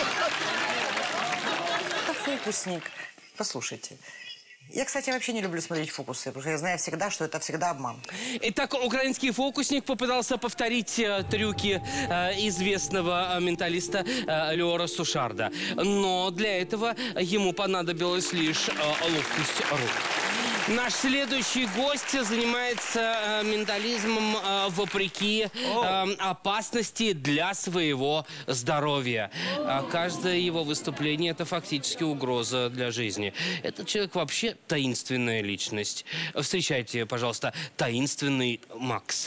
Speaker 7: Это фокусник. Послушайте. Я, кстати, вообще не люблю смотреть фокусы, потому что я знаю всегда, что это всегда обман.
Speaker 1: Итак, украинский фокусник попытался повторить э, трюки э, известного э, менталиста э, Леора Сушарда. Но для этого ему понадобилась лишь э, ловкость рук. Наш следующий гость занимается э, ментализмом э, вопреки э, опасности для своего здоровья. А каждое его выступление – это фактически угроза для жизни. Этот человек вообще таинственная личность. Встречайте, пожалуйста, таинственный Макс.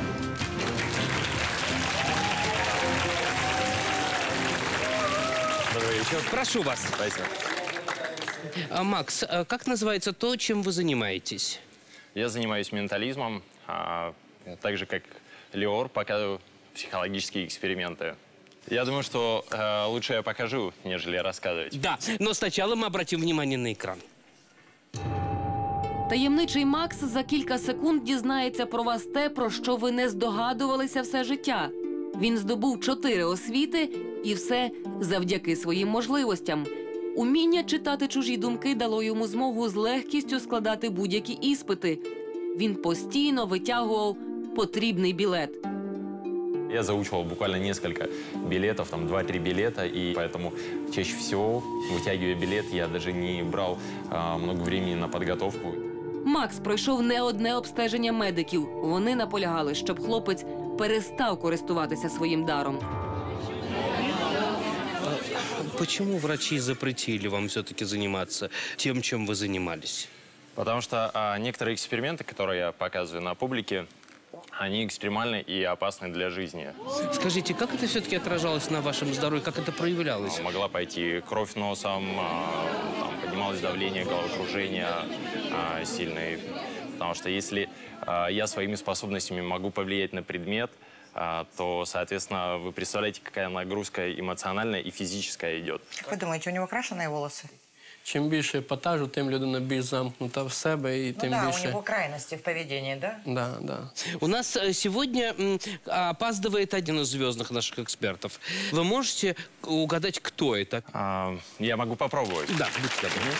Speaker 14: Добрый вечер.
Speaker 1: Прошу вас.
Speaker 14: Спасибо.
Speaker 1: А, Макс, а как называется то, чем вы занимаетесь?
Speaker 14: Я занимаюсь ментализмом, а, так же, как Леор, показываю психологические эксперименты. Я думаю, что э, лучше я покажу, нежели рассказывать.
Speaker 1: Да, но сначала мы обратим внимание на экран.
Speaker 6: Таємничий Макс за кілька секунд дізнається про вас те, про що ви не здогадувалися все життя. Він здобув чотири освіти, і все завдяки своїм можливостям. Уміння читати чужі думки дало йому змогу з легкістю складати будь-які іспити. Він постійно витягував потрібний білет.
Speaker 14: Я заучивал буквально несколько билетов, там два-три билета, и поэтому чаще всего, вытягивая билет, я даже не брал а, много времени на подготовку.
Speaker 6: Макс пройшов не одне обстеження медиків. Вони наполягали, щоб хлопець перестав користуватися своїм даром.
Speaker 1: Почему врачи запретили вам все-таки заниматься тем, чем вы занимались?
Speaker 14: Потому что а, некоторые эксперименты, которые я показываю на публике, они экстремальны и опасны для жизни.
Speaker 1: Скажите, как это все-таки отражалось на вашем здоровье? Как это проявлялось?
Speaker 14: Могла пойти кровь носом, а, там, поднималось давление, головокружение а, сильное. Потому что если а, я своими способностями могу повлиять на предмет, а, то, соответственно, вы представляете, какая нагрузка эмоциональная и физическая идет.
Speaker 7: Как вы думаете, у него крашеные волосы?
Speaker 9: Чим більше епатажу, тим людина більш замкнута в себе і
Speaker 7: Ну
Speaker 9: тим
Speaker 7: да,
Speaker 9: більше...
Speaker 7: у него крайности в поведении, да?
Speaker 9: Да, да.
Speaker 1: У нас э, сегодня м, опаздывает один из звездных наших экспертов. Вы можете угадать, кто это?
Speaker 14: А, я могу попробовать.
Speaker 1: Да, будьте добры.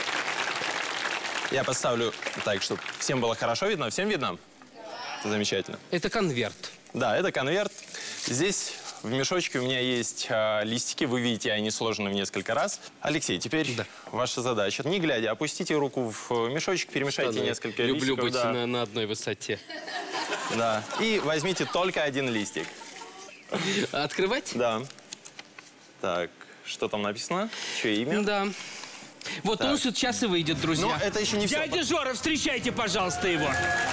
Speaker 14: Я поставлю так, чтобы всем было хорошо видно. Всем видно? Это замечательно.
Speaker 1: Это конверт.
Speaker 14: Да, это конверт. Здесь в мешочке у меня есть а, листики. Вы видите, они сложены в несколько раз. Алексей, теперь да. ваша задача. Не глядя, опустите руку в мешочек, перемешайте
Speaker 1: Что,
Speaker 14: несколько
Speaker 1: люблю
Speaker 14: листиков.
Speaker 1: быть
Speaker 14: да.
Speaker 1: на, на одной высоте.
Speaker 14: Да. И возьмите только один листик.
Speaker 1: Открывать?
Speaker 14: Да. Так, что там написано? Чье имя?
Speaker 1: Да. Вот так. Он сейчас и выйдет, друзья.
Speaker 14: Но это еще не все.
Speaker 1: Дядя Жора, встречайте, пожалуйста, его.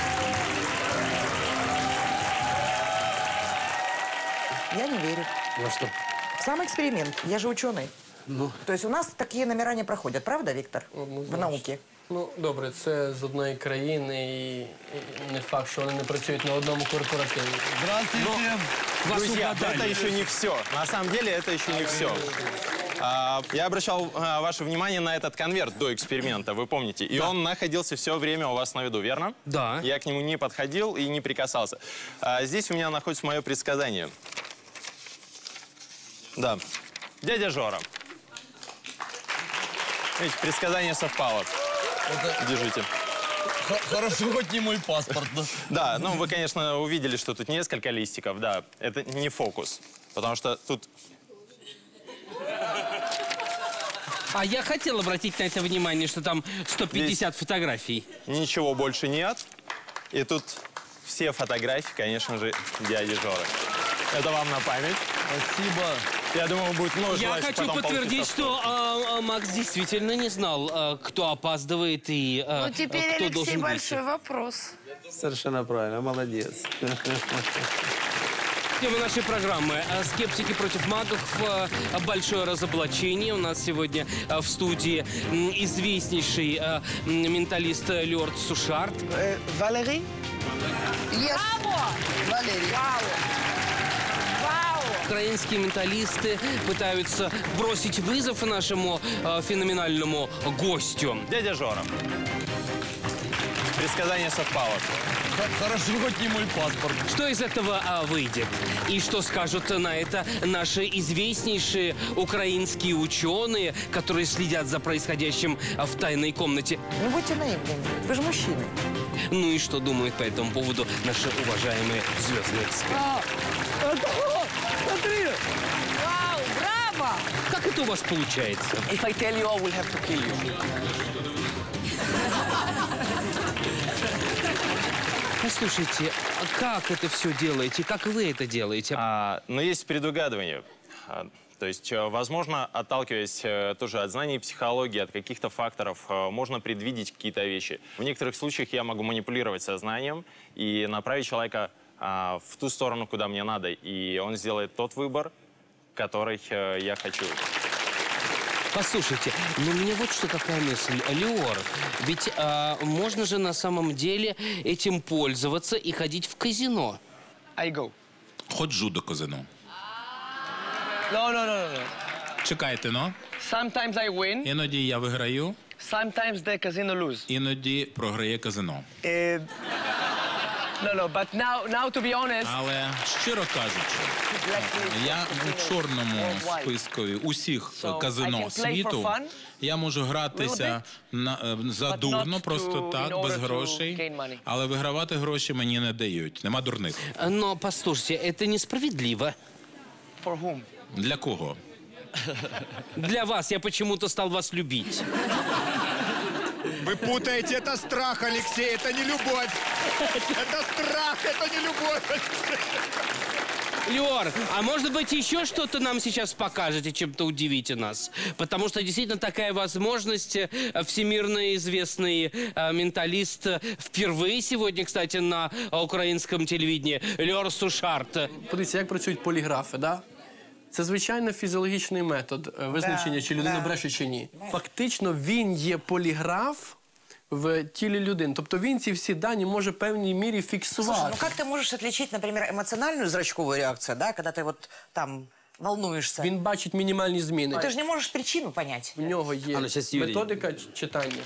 Speaker 7: Я не верю.
Speaker 12: Ну что?
Speaker 7: Сам эксперимент. Я же ученый.
Speaker 9: Ну.
Speaker 7: То есть у нас такие номера не проходят, правда, Виктор?
Speaker 9: Ну,
Speaker 7: в науке.
Speaker 9: Ну, добре, це з одної країни і, і не факт, що вони не працюють на одному корпоративі.
Speaker 14: Здравствуйте. Друзья, это еще не все. На самом деле, это еще не все. А, я обращал а, ваше внимание на этот конверт до эксперимента, вы помните. И да. он находился все время у вас на виду, верно?
Speaker 1: Да.
Speaker 14: Я к нему не подходил и не прикасался. А, здесь у меня находится мое предсказание. Да. Дядя Жора. Видите, предсказание совпало.
Speaker 12: Это...
Speaker 14: Держите.
Speaker 12: Хорошо, хоть не мой паспорт. Да?
Speaker 14: Да, ну вы, конечно, увидели, что тут несколько листиков. Да, это не фокус. Потому что тут...
Speaker 1: А я хотел обратить на это внимание, что там сто пятьдесят Здесь фотографий.
Speaker 14: Ничего больше нет. И тут все фотографии, конечно же, дяди Жоры. Это вам на память.
Speaker 12: Спасибо.
Speaker 14: Я думаю, будет много
Speaker 1: Я
Speaker 14: желающих
Speaker 1: хочу
Speaker 14: потом
Speaker 1: подтвердить,
Speaker 14: получить
Speaker 1: что а, а, Макс действительно не знал, а, кто опаздывает и а,
Speaker 11: Ну, теперь,
Speaker 1: кто
Speaker 11: Алексей,
Speaker 1: должен выйти.
Speaker 11: большой вопрос.
Speaker 3: Совершенно правильно, молодец.
Speaker 1: Тема нашей программы а, «Скептики против магов. а, Большое разоблачение». У нас сегодня а, в студии м, известнейший а, м, менталист а, Лёрд Сушард.
Speaker 4: Валерий?
Speaker 11: Yes. Валерий.
Speaker 1: Украинские менталисты пытаются бросить вызов нашему а, феноменальному гостю.
Speaker 14: Дядя Жора. Предсказание совпало.
Speaker 12: Хорошо, хоть не мой паспорт.
Speaker 1: Что из этого а, выйдет? И что скажут на это наши известнейшие украинские ученые, которые следят за происходящим а, в тайной комнате?
Speaker 7: Ну, будьте наивными. Вы же мужчины.
Speaker 1: Ну и что думают по этому поводу наши уважаемые звездные эксперты?
Speaker 4: Смотри!
Speaker 11: Вау, браво!
Speaker 1: Как это у вас получается?
Speaker 4: If I tell you, I will have to kill you.
Speaker 1: Послушайте, а как это все делаете? Как вы это делаете?
Speaker 14: А, но есть предугадывание. А, то есть, э, возможно, отталкиваясь э, тоже от знаний психологии, от каких-то факторов, э, можно предвидеть какие-то вещи. В некоторых случаях я могу манипулировать сознанием и направить человека а, в ту сторону, куда мне надо. И он сделает тот выбор, который э, я хочу.
Speaker 1: Послушайте, ну мне вот что какая мысль. Леор, ведь а, можно же на самом деле этим пользоваться и ходить в казино.
Speaker 4: I go.
Speaker 5: Ходжу до казино.
Speaker 4: No, no, no, no.
Speaker 5: Чекайте, ну.
Speaker 4: Sometimes I win.
Speaker 5: Іноді я виграю,
Speaker 4: Sometimes the casino lose.
Speaker 5: іноді програє казино.
Speaker 4: Uh, no, no, but now, now to be honest,
Speaker 5: Але, щиро кажучи, я в чорному спискові усіх
Speaker 4: So, I
Speaker 5: казино
Speaker 4: can play for
Speaker 5: світу.
Speaker 4: fun,
Speaker 5: Я можу гратися на, е, задурно,
Speaker 4: not
Speaker 5: просто
Speaker 4: to-
Speaker 5: так,
Speaker 4: in
Speaker 5: без
Speaker 4: order to
Speaker 5: грошей.
Speaker 4: gain money.
Speaker 5: Але вигравати гроші мені не дають. Нема дурних.
Speaker 1: Но послушайте, это несправедливо.
Speaker 4: for whom?
Speaker 5: Для кого?
Speaker 1: Для вас я почему-то стал вас любить.
Speaker 8: Вы путаете, это страх, Алексей, это не любовь. Это страх, это не любовь.
Speaker 1: Леор, а может быть еще что-то нам сейчас покажете, чем-то удивите нас? Потому что действительно такая возможность. э, Всемирно известный э, менталист э, впервые сегодня, кстати, на э, украинском телевидении. Леор Сушард.
Speaker 9: Подивіться, як працюють поліграфи, да? Це звичайно фізіологічний метод е, визначення,
Speaker 7: Да,
Speaker 9: чи людина
Speaker 7: да.
Speaker 9: бреше чи ні. Фактично, він є поліграф в тілі людини. Тобто він ці всі дані може в певній мірі фіксувати.
Speaker 7: Слушай, ну как ты можешь отличить, например, эмоциональную зрачковую реакцию, да, когда ты вот там волнуешься?
Speaker 9: Він бачить мінімальні зміни.
Speaker 7: Ну, ты же не можешь причину понять.
Speaker 9: В нього є
Speaker 3: А, ну, щас Юрій.
Speaker 9: методика читання.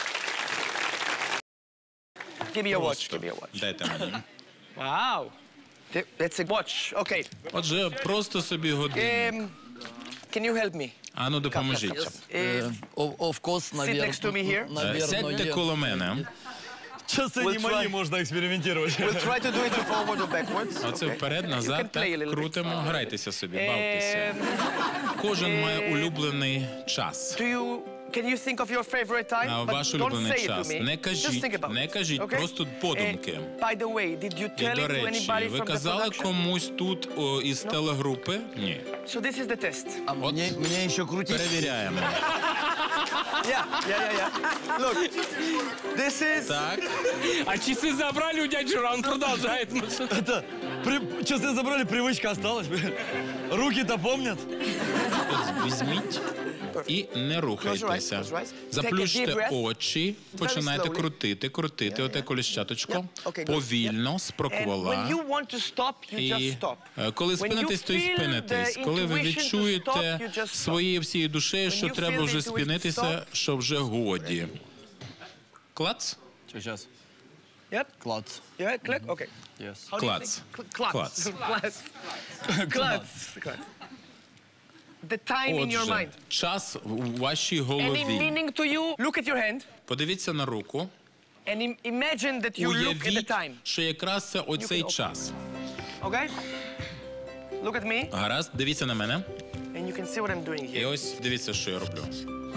Speaker 4: Give me a watch. Give me a watch.
Speaker 5: Дайте мені.
Speaker 4: Wow. Th- That's a watch. Okay.
Speaker 5: Отже, просто собі годинник.
Speaker 4: Um, can you help me?
Speaker 5: Ану, допоможіть.
Speaker 4: Uh,
Speaker 12: Of, of course,
Speaker 4: sit next to me here.
Speaker 5: Е, Сядьте коло мене.
Speaker 12: Часы
Speaker 4: We'll
Speaker 12: не мои,
Speaker 4: try.
Speaker 12: можно экспериментировать.
Speaker 4: We'll try to do it forward or backwards.
Speaker 5: Оце
Speaker 4: Okay.
Speaker 5: вперед,
Speaker 4: You
Speaker 5: назад,
Speaker 4: can play a
Speaker 5: так,
Speaker 4: little bit.
Speaker 5: крутимо, грайтеся собі, бавтеся.
Speaker 4: Um,
Speaker 5: Кожен має улюблений час.
Speaker 4: do you, can you think of your favorite time?
Speaker 5: А
Speaker 4: But
Speaker 5: ваш
Speaker 4: don't
Speaker 5: улюблений
Speaker 4: say it to
Speaker 5: час.
Speaker 4: me.
Speaker 5: Не
Speaker 4: Just think
Speaker 5: кажіть,
Speaker 4: about
Speaker 5: не
Speaker 4: it.
Speaker 5: кажіть,
Speaker 4: Okay?
Speaker 5: просто подумки.
Speaker 4: Uh, by the way, did you
Speaker 5: І,
Speaker 4: tell
Speaker 5: до
Speaker 4: it to
Speaker 5: речі,
Speaker 4: anybody
Speaker 5: ви
Speaker 4: from the
Speaker 5: казали
Speaker 4: production?
Speaker 5: комусь тут о, із телегрупи? Ні.
Speaker 4: So this is the test.
Speaker 12: А мне, мне еще крутить.
Speaker 5: Перевіряємо.
Speaker 4: Yeah, yeah, yeah, yeah. Look, this is...
Speaker 5: Так.
Speaker 1: А часы забрали у дяди Жора, он продолжает.
Speaker 12: Это, при, часы забрали, привычка осталась. Руки-то помнят.
Speaker 5: Візьміть і не рухайтеся.
Speaker 4: Close your eyes, close your eyes.
Speaker 5: Заплющте
Speaker 4: Take a deep breath.
Speaker 5: очі, починайте
Speaker 4: slowly.
Speaker 5: крутити, крутити оте коліщаточко.
Speaker 4: Yeah, okay, good.
Speaker 5: Повільно, з
Speaker 4: And when
Speaker 5: проквола.
Speaker 4: you want to stop, you
Speaker 5: І
Speaker 4: just stop.
Speaker 5: е, коли
Speaker 4: When you
Speaker 5: спинитесь, то й
Speaker 4: feel
Speaker 5: спинитесь.
Speaker 4: the
Speaker 5: Коли ви
Speaker 4: intuition to
Speaker 5: відчуєте
Speaker 4: stop, you just stop.
Speaker 5: своєю всією душею,
Speaker 4: When
Speaker 5: що
Speaker 4: you
Speaker 5: треба
Speaker 4: feel
Speaker 5: вже
Speaker 4: the intuition
Speaker 5: спинитися,
Speaker 4: stop.
Speaker 5: що вже годі. Клац?
Speaker 12: Сейчас.
Speaker 4: Yep.
Speaker 12: Клац.
Speaker 4: Yeah, click. Okay.
Speaker 12: Yes.
Speaker 4: How do you
Speaker 5: Клац.
Speaker 4: think? Cl- Клац.
Speaker 5: Клац.
Speaker 4: Клац. Клац. Клац. The time in your
Speaker 5: Отже,
Speaker 4: mind.
Speaker 5: час у вашій
Speaker 4: Any
Speaker 5: голові.
Speaker 4: meaning to you? Look at your hand
Speaker 5: Подивіться на руку.
Speaker 4: and im- imagine that you look at the
Speaker 5: Уявіть,
Speaker 4: time.
Speaker 5: що якраз це оцей
Speaker 4: open.
Speaker 5: час.
Speaker 4: Okay? Look at me
Speaker 5: Гаразд, дивіться на мене.
Speaker 4: and you can see what I'm doing
Speaker 5: І
Speaker 4: here.
Speaker 5: ось дивіться, що я роблю.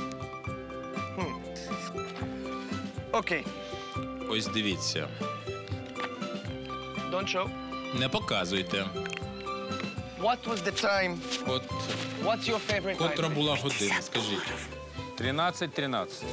Speaker 4: Okay.
Speaker 5: Ось дивіться.
Speaker 4: Don't show.
Speaker 5: Не показуйте.
Speaker 4: What was the time?
Speaker 5: От
Speaker 4: What's your favorite
Speaker 5: котра
Speaker 4: time?
Speaker 5: була година, скажіть.
Speaker 15: тринадцать тринадцать.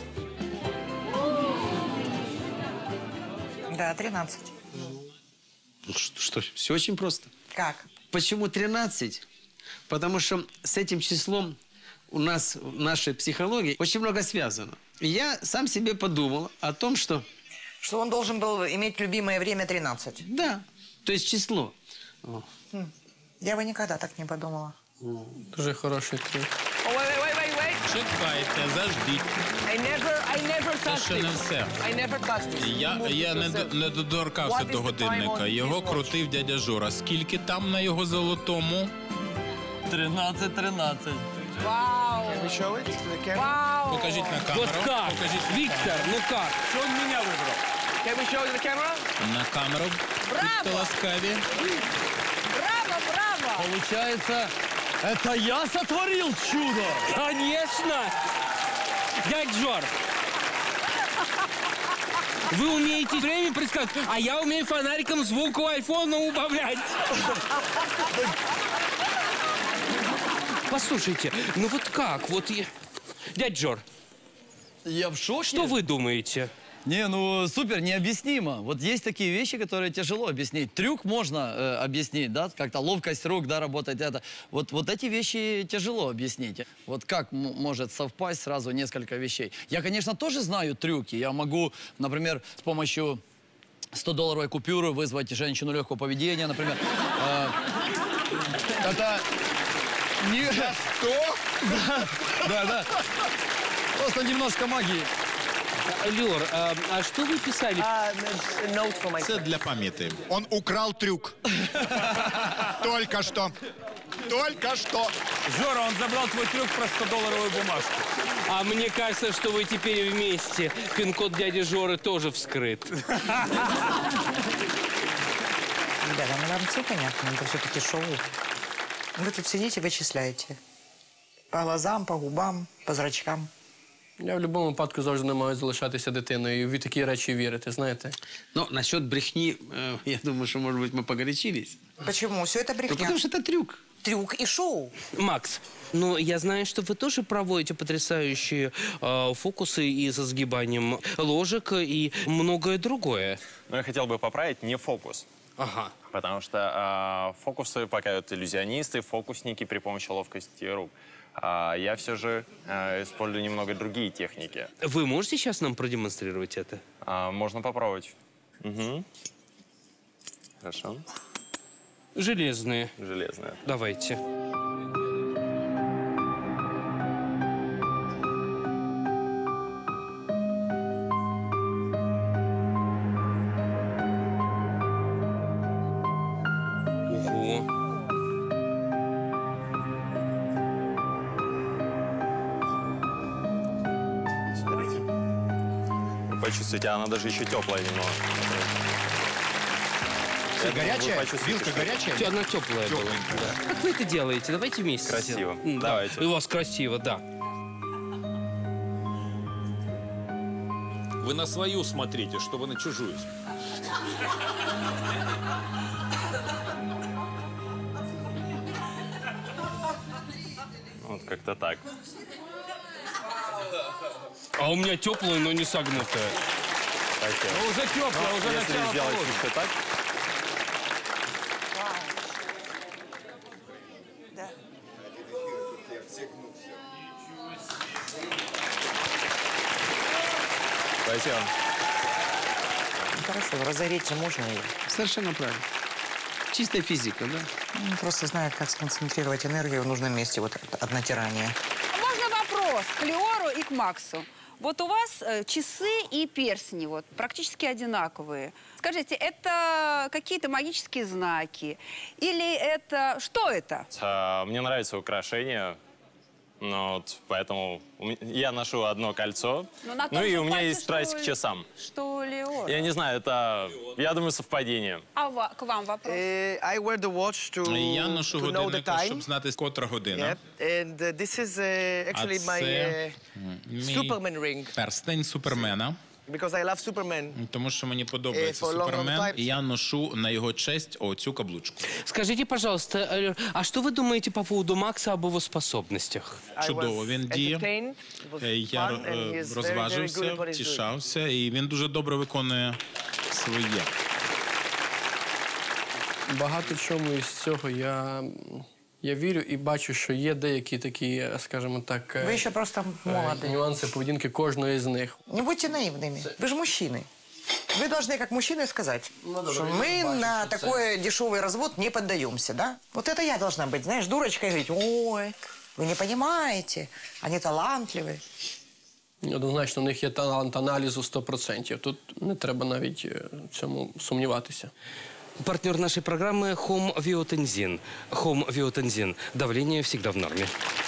Speaker 7: Да, тринадцать.
Speaker 3: Ну, что, что, все очень просто.
Speaker 7: Как?
Speaker 3: Почему тринадцать? Потому что с этим числом у нас в нашей психологии очень много связано. И я сам себе подумал о том, что...
Speaker 7: Что он должен был иметь любимое время тринадцать.
Speaker 3: Да, то есть число.
Speaker 7: Хм. Я бы никогда так не подумала.
Speaker 9: Дуже хороший трюк.
Speaker 4: Oh, wait, wait, wait, wait.
Speaker 5: Чекайте, заждіть.
Speaker 4: I never, I never
Speaker 5: Це
Speaker 4: touched
Speaker 5: ще
Speaker 4: it.
Speaker 5: не все.
Speaker 4: I never touched it.
Speaker 5: Я,
Speaker 4: You moved
Speaker 5: я
Speaker 4: it
Speaker 5: не,
Speaker 4: yourself.
Speaker 5: д- не додоркався
Speaker 4: What is
Speaker 5: до
Speaker 4: the time
Speaker 5: годинника.
Speaker 4: on
Speaker 5: Його
Speaker 4: his watch?
Speaker 5: крутив дядя Жора. Скільки там на його золотому?
Speaker 12: тринадцать тринадцать.
Speaker 4: Wow. Can we show it to the camera? Wow.
Speaker 5: Покажіть на камеру.
Speaker 1: Вот как?
Speaker 5: Покажіть на
Speaker 1: Виктор,
Speaker 5: камеру.
Speaker 1: ну как?
Speaker 12: Что он меня выбрал?
Speaker 4: Can we show it to the camera?
Speaker 5: На камеру. Будьте ласкаві.
Speaker 4: Браво, браво.
Speaker 12: Получается, это я сотворил чудо.
Speaker 1: Конечно! Дядь Жор, вы умеете время предсказывать, а я умею фонариком звук у айфона убавлять. Послушайте, ну вот как? Вот я... Дядь Жор,
Speaker 12: Я в шоке.
Speaker 1: что вы думаете?
Speaker 12: Не, ну супер, необъяснимо. Вот есть такие вещи, которые тяжело объяснить. Трюк можно э, объяснить, да, как-то ловкость рук, да, работать это. Вот, вот эти вещи тяжело объяснить. Вот как м- может совпасть сразу несколько вещей. Я, конечно, тоже знаю трюки. Я могу, например, с помощью сто-долларовой купюры вызвать женщину легкого поведения, например. Э, это... Не... Что? Да, да. Просто немножко магии.
Speaker 1: Лёр, а, а что вы писали?
Speaker 4: Uh, a note for my
Speaker 5: Це для пам'яті.
Speaker 8: Он украл трюк. Только что. Только что.
Speaker 15: Жора, он забрал твой трюк про сто-долларовую бумажку.
Speaker 1: А мне кажется, что вы теперь вместе. Пин-код дяди Жоры тоже вскрыт.
Speaker 7: Ребята, ну вам все понятно, это все-таки шоу. Вы тут сидите, вычисляете. По глазам, по губам, по зрачкам.
Speaker 9: Я в будь-якому випадку завжди намагаюся залишатися дитиною. І ви такі речі вірите, знаєте?
Speaker 3: Ну, насчет брехни, э, я думаю, что, может быть, мы погорячились.
Speaker 7: Почему? Все это брехня.
Speaker 3: Ну, потому что это трюк.
Speaker 7: Трюк и шоу.
Speaker 1: Макс, ну я знаю, что вы тоже проводите потрясающие э, фокусы и со сгибанием ложек и многое другое.
Speaker 14: Но я хотел бы поправить, не фокус.
Speaker 1: Ага.
Speaker 14: Потому что а, фокусы показывают иллюзионисты, фокусники при помощи ловкости рук. А я все же а, использую немного другие техники.
Speaker 1: Вы можете сейчас нам продемонстрировать это?
Speaker 14: А, можно попробовать. Угу. Хорошо.
Speaker 1: Железные.
Speaker 14: Железная.
Speaker 1: Давайте. Ого.
Speaker 14: Вы почувствуете, она даже еще теплая немного. Я думаю, вы
Speaker 8: Горячая?
Speaker 14: почувствуете,
Speaker 8: Вилка
Speaker 14: что-
Speaker 8: горячая?
Speaker 1: Всё, она теплая была. Да. Как вы это делаете? Давайте вместе.
Speaker 14: Красиво.
Speaker 1: сделаем. Да.
Speaker 14: Давайте.
Speaker 1: И у вас красиво, да.
Speaker 15: Вы на свою смотрите, чтобы на чужую.
Speaker 14: Вот как-то так.
Speaker 1: А у меня теплая, но не согнутая.
Speaker 14: Спасибо.
Speaker 15: Ну, уже тепло, уже
Speaker 14: Если
Speaker 15: начало
Speaker 14: сделать
Speaker 15: положено.
Speaker 14: чуть-чуть так, спасибо.
Speaker 7: Ну, хорошо, разогреть же можно ее.
Speaker 3: Совершенно правильно. Чистая физика, да?
Speaker 7: Ну, просто знает, как сконцентрировать энергию в нужном месте вот от, от натирания.
Speaker 10: Можно вопрос к Леору и к Максу. Вот у вас э, часы и перстни вот, практически одинаковые. Скажите, это какие-то магические знаки? Или это... Что это?
Speaker 14: А, Мне нравятся украшения, ну, вот, поэтому у меня- я ношу одно кольцо.
Speaker 10: Ну, на
Speaker 14: Ну
Speaker 10: том
Speaker 14: и
Speaker 10: же
Speaker 14: у меня
Speaker 10: пальце,
Speaker 14: есть страсть
Speaker 10: что
Speaker 14: к
Speaker 10: и-
Speaker 14: часам.
Speaker 10: Что у Леора?
Speaker 14: Я не знаю, это, я думаю, совпадение.
Speaker 10: А ва- к вам вопрос?
Speaker 4: Uh, I wear the watch to,
Speaker 5: Я ношу
Speaker 4: to know the
Speaker 5: годинника, щоб
Speaker 4: time.
Speaker 5: знати, котра година.
Speaker 4: Yep. And uh, this is uh,
Speaker 5: А
Speaker 4: actually my
Speaker 5: це
Speaker 4: uh,
Speaker 5: мій
Speaker 4: Superman ring.
Speaker 5: перстень Супермена.
Speaker 4: Because I love Superman.
Speaker 5: Тому що мені подобається
Speaker 4: for a long, long
Speaker 5: Супермен,
Speaker 4: time.
Speaker 5: і я ношу на його честь оцю каблучку.
Speaker 1: Скажите, пожалуйста, э, а что вы думаете по поводу Макса об его способностях?
Speaker 5: Чудово він діє. Е, Я е, розважився, втішався, і він дуже добре виконує своє.
Speaker 9: Багато чому із цього я, я вірю і бачу, що є деякі такі, скажімо так,
Speaker 7: Вы еще просто молоды.
Speaker 9: нюанси поведінки кожної з них.
Speaker 7: Не будьте наивными. Вы же мужчины. Вы должны, как мужчины, сказать, что мы на такой дешевый развод не поддаемся, да? Вот это я должна быть, знаешь, дурочкой говорить, ой, вы не понимаете, они талантливые.
Speaker 9: Однозначно, у них є талант аналізу сто відсотків. Тут не треба навіть е, цьому сумніватися.
Speaker 1: Партнер нашей программы Home Viotenzin. Home Viotenzin. Давление всегда в норме.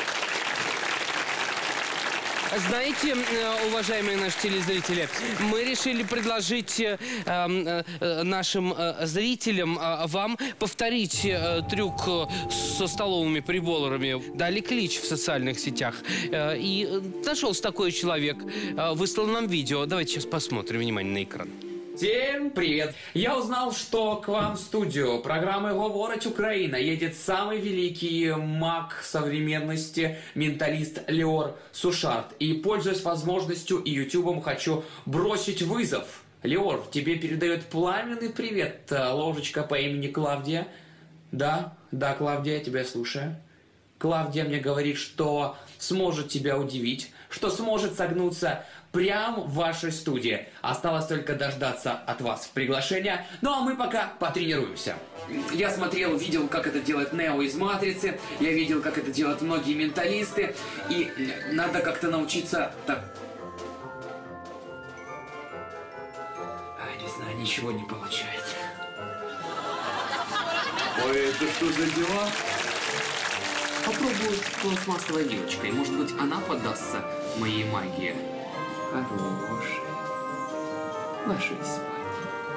Speaker 1: Знаете, уважаемые наши телезрители, мы решили предложить э, э, нашим э, зрителям э, вам повторить э, трюк со столовыми приборами. Дали клич в социальных сетях. Э, и нашелся такой человек, э, выслал нам видео. Давайте сейчас посмотрим. Внимание на экран.
Speaker 16: Всем привет! Я узнал, что к вам в студию программы «Говорить Украина» едет самый великий маг современности, менталист Леор Сушард. И, пользуясь возможностью и ютубом, хочу бросить вызов. Леор, тебе передает пламенный привет ложечка по имени Клавдия. Да, да, Клавдия, я тебя слушаю. Клавдия мне говорит, что сможет тебя удивить, что сможет согнуться прямо в вашей студии. Осталось только дождаться от вас приглашения. Ну а мы пока потренируемся. Я смотрел, видел, как это делает Нео из «Матрицы». Я видел, как это делают многие менталисты. И надо как-то научиться... Так... А, не знаю, ничего не получается. Ой, это что за дела? Попробую с пластмассовой девочкой. Может быть, она поддастся моей магии. Хороший. Ложись спать.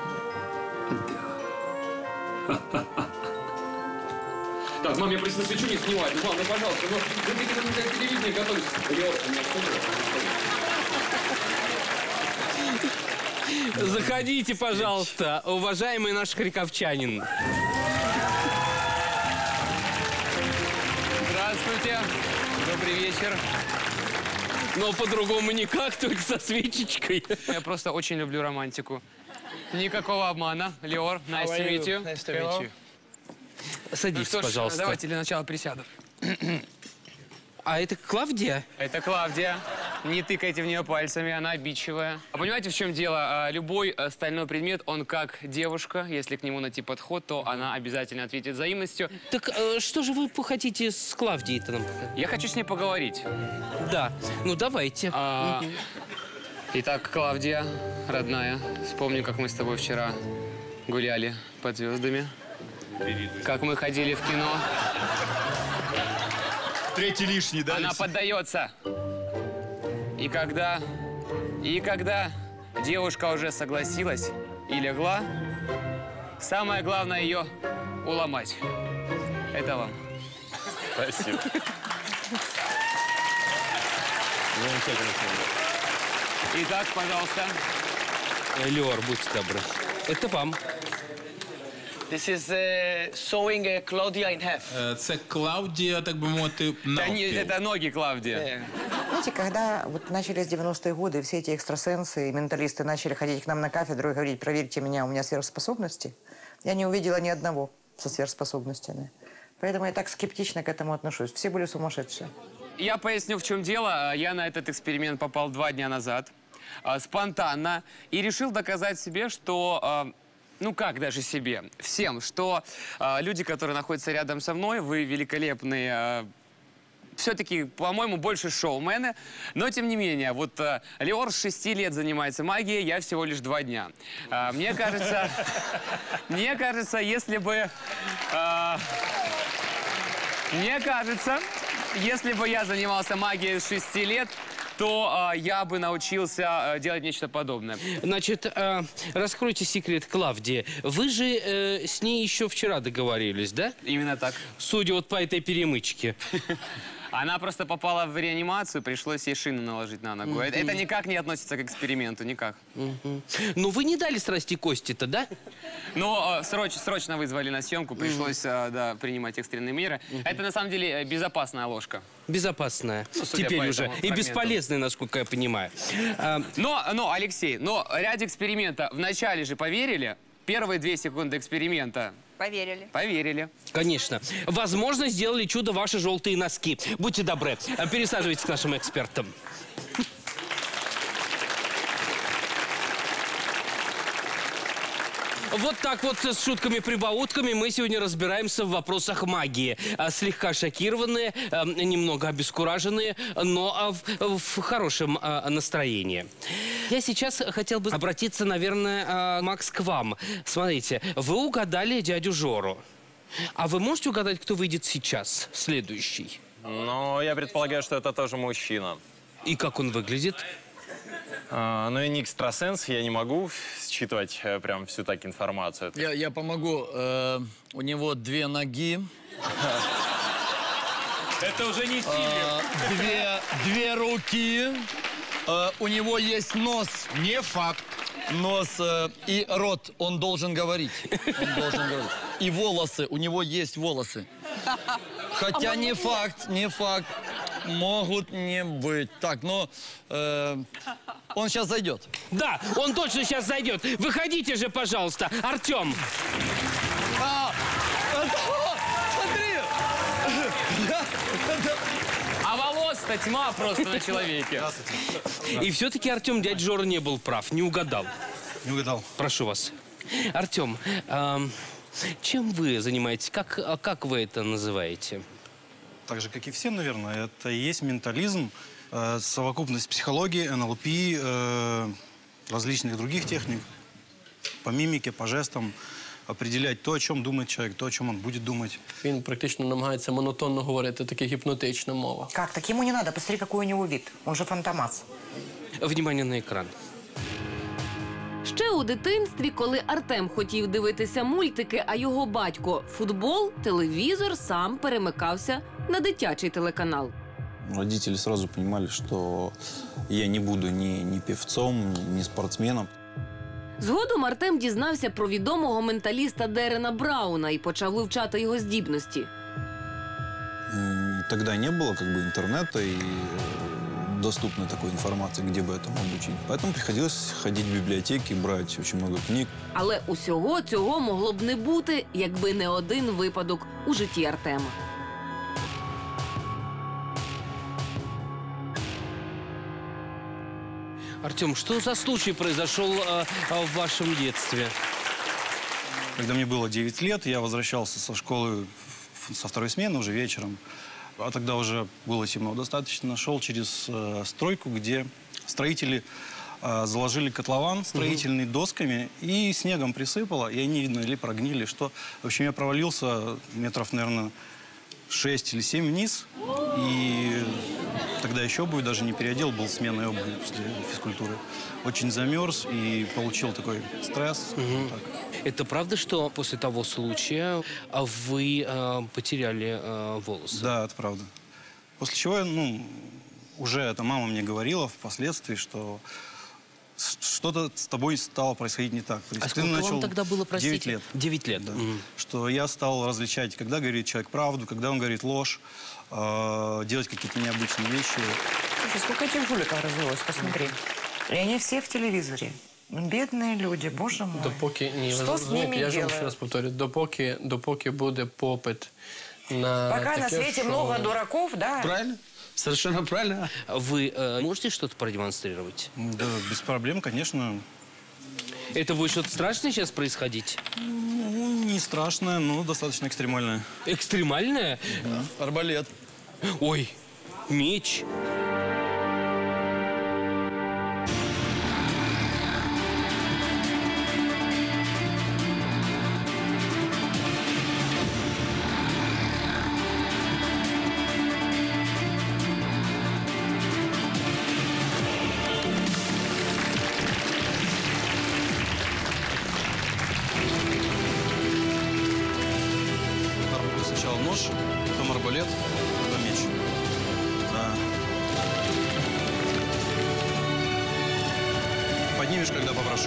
Speaker 16: Да. Так, мам, я просто свечу не снимать. Ну, мам, ну, пожалуйста, ну, ты на телевидении готовишься. Лёва, у меня все.
Speaker 1: Заходите, пожалуйста, уважаемый наш харьковчанин.
Speaker 17: Здравствуйте. Добрый вечер.
Speaker 1: Но по-другому никак, только со свечечкой.
Speaker 17: Я просто очень люблю романтику. Никакого обмана. Леор, nice to meet you.
Speaker 4: Nice to meet you.
Speaker 1: Садитесь,
Speaker 17: ну, что ж,
Speaker 1: пожалуйста.
Speaker 17: Давайте для начала присяду.
Speaker 1: А это Клавдия?
Speaker 17: Это Клавдия. Не тыкайте в нее пальцами, она обидчивая. А понимаете, в чем дело? Любой стальной предмет, он как девушка. Если к нему найти подход, то она обязательно ответит взаимностью.
Speaker 1: Так э, что же вы хотите с Клавдией-то нам?
Speaker 17: Я хочу с ней поговорить.
Speaker 1: Да, ну давайте.
Speaker 17: А, итак, Клавдия, родная, вспомни, как мы с тобой вчера гуляли под звездами. Как мы ходили в кино.
Speaker 8: Третий лишний, да?
Speaker 17: Она поддается. И когда, и когда девушка уже согласилась и легла, самое главное ее уломать. Это вам.
Speaker 14: Спасибо.
Speaker 17: Итак, пожалуйста.
Speaker 1: Леор, будьте добры. Это вам.
Speaker 4: This is uh, sewing uh, Claudia in half.
Speaker 5: Е, Це Клавдія, так би мовити,
Speaker 17: Да не,
Speaker 5: навпіл.
Speaker 17: это ноги Клавдия.
Speaker 7: Знаете, когда вот начались девяностые годы, все эти экстрасенсы и менталисты начали ходить к нам на кафедру и говорить, проверьте меня, у меня сверхспособности, я не увидела ни одного со сверхспособностями. Поэтому я так скептично к этому отношусь. Все были сумасшедшие.
Speaker 17: Я поясню, в чем дело. Я на этот эксперимент попал два дня назад, а, спонтанно, и решил доказать себе, что... а, Ну, как даже себе? Всем, что а, люди, которые находятся рядом со мной, вы великолепные, а, все-таки, по-моему, больше шоумены. Но, тем не менее, вот а, Леор с шести лет занимается магией, я всего лишь два дня. А, мне кажется, мне кажется, если бы... а, Мне кажется, если бы я занимался магией с шести лет, то а, я бы научился а, делать нечто подобное.
Speaker 1: Значит, э, раскройте секрет Клавдии. Вы же э, с ней еще вчера договорились, да?
Speaker 17: Именно так.
Speaker 1: Судя вот по этой перемычке.
Speaker 17: Она просто попала в реанимацию, пришлось ей шину наложить на ногу. Это, это никак не относится к эксперименту, никак.
Speaker 1: Ну, вы не дали срасти кости-то, да?
Speaker 17: Ну, сроч, срочно вызвали на съемку, пришлось да, принимать экстренные меры. Это, на самом деле, безопасная ложка.
Speaker 1: Безопасная.
Speaker 17: Ну,
Speaker 1: теперь уже. И бесполезная, насколько я понимаю. А...
Speaker 17: Но, но, Алексей, но ради эксперимента вначале же поверили, первые две секунды эксперимента...
Speaker 10: Поверили.
Speaker 17: Поверили.
Speaker 1: Конечно. Возможно, сделали чудо ваши желтые носки. Будьте добры, пересаживайтесь к нашим экспертам. Вот так вот с шутками-прибаутками мы сегодня разбираемся в вопросах магии. Слегка шокированные, немного обескураженные, но в, в хорошем настроении. Я сейчас хотел бы обратиться, наверное, Макс, к вам. Смотрите, вы угадали дядю Жору. А вы можете угадать, кто выйдет сейчас, следующий?
Speaker 14: Ну, я предполагаю, что это тоже мужчина.
Speaker 1: И как он выглядит?
Speaker 14: А, ну, я не экстрасенс, я не могу считывать э, прям всю так информацию.
Speaker 12: Я, я помогу. Э, у него две ноги.
Speaker 15: Это уже не сильно.
Speaker 12: Две, две руки. Э, у него есть нос.
Speaker 8: Не факт.
Speaker 12: Нос э, и рот. Он должен говорить. Он должен говорить. И волосы. У него есть волосы. Хотя не факт, не факт. Могут не быть. Так, но э, он сейчас зайдет.
Speaker 1: Да, он точно сейчас зайдет. Выходите же, пожалуйста, Артем.
Speaker 12: А, смотри.
Speaker 17: А волос-то тьма просто на человеке.
Speaker 1: И все-таки, Артем, дядя Жора не был прав, не угадал.
Speaker 18: Не угадал.
Speaker 1: Прошу вас. Артем, э, чем вы занимаетесь? Как, как вы это называете?
Speaker 18: Так же, как и все, наверное, это и есть ментализм, э, совокупность психологии, эн эл пи, э, различных других техник, по мимике, по жестам, определять то, о чем думает человек, то, о чем он будет думать.
Speaker 9: Він практично намагається монотонно говорити, така гіпнотична мова.
Speaker 7: Как? Так ему не надо. Посмотри, какой у него вид. Он же фантомас.
Speaker 1: Внимание на екран.
Speaker 6: Ще у дитинстві, коли Артем хотів дивитися мультики, а його батько – футбол, телевізор сам перемикався на дитячий телеканал.
Speaker 19: Родители сразу понимали, что я не буду ни, ни певцом, ни спортсменом.
Speaker 6: Згодом Артем дізнався про відомого менталіста Дерена Брауна і почав вивчати його здібності.
Speaker 19: И тогда не было как бы интернета и доступной такой информации, где бы этому обучить. Поэтому приходилось ходить в библиотеки, брать очень много книг.
Speaker 6: Але усього цього могло б не бути, якби не один випадок у житті Артема.
Speaker 1: Артем, что за случай произошел э, в вашем детстве?
Speaker 18: Когда мне было девять лет, я возвращался со школы со второй смены уже вечером. А тогда уже было темно достаточно. Шел через э, стройку, где строители э, заложили котлован строительный досками и снегом присыпало. И они, видно, или прогнили, что... В общем, я провалился метров, наверное, шесть или семь вниз. И тогда еще обувь даже не переодел, был сменной обуви после физкультуры. Очень замерз и получил такой стресс.
Speaker 1: Угу.
Speaker 18: Так.
Speaker 1: Это правда, что после того случая вы э, потеряли э, волосы?
Speaker 18: Да, это правда. После чего, ну, уже эта мама мне говорила впоследствии, что что-то с тобой стало происходить не так.
Speaker 1: А сколько
Speaker 18: начал
Speaker 1: вам тогда было, простите?
Speaker 18: девять лет.
Speaker 1: девять лет.
Speaker 18: Да.
Speaker 1: Угу.
Speaker 18: Что я стал различать, когда говорит человек правду, когда он говорит ложь, э, делать какие-то необычные вещи.
Speaker 7: Слушай, сколько этих жуликов развелось, посмотри. И они все в телевизоре. Бідні люди, боже мой.
Speaker 9: Допоки, ні, ви
Speaker 7: Що з
Speaker 9: розумієте,
Speaker 7: ними
Speaker 9: я ж вам
Speaker 7: делают?
Speaker 9: ще раз повторю, допоки, допоки буде попит на
Speaker 7: Пока
Speaker 9: таке
Speaker 7: на свете
Speaker 9: шоу.
Speaker 7: много дураков, да?
Speaker 1: Правильно? Совершенно правильно. Вы э, можете что-то продемонстрировать?
Speaker 18: Да, без проблем, конечно.
Speaker 1: Это будет что-то страшное сейчас происходить?
Speaker 18: Ну, не страшное, но достаточно экстремальное.
Speaker 1: Экстремальное?
Speaker 18: Да.
Speaker 12: Арбалет.
Speaker 1: Ой, меч.
Speaker 18: Сначала нож, потом арбалет, потом меч. поднимешь, когда попрошу.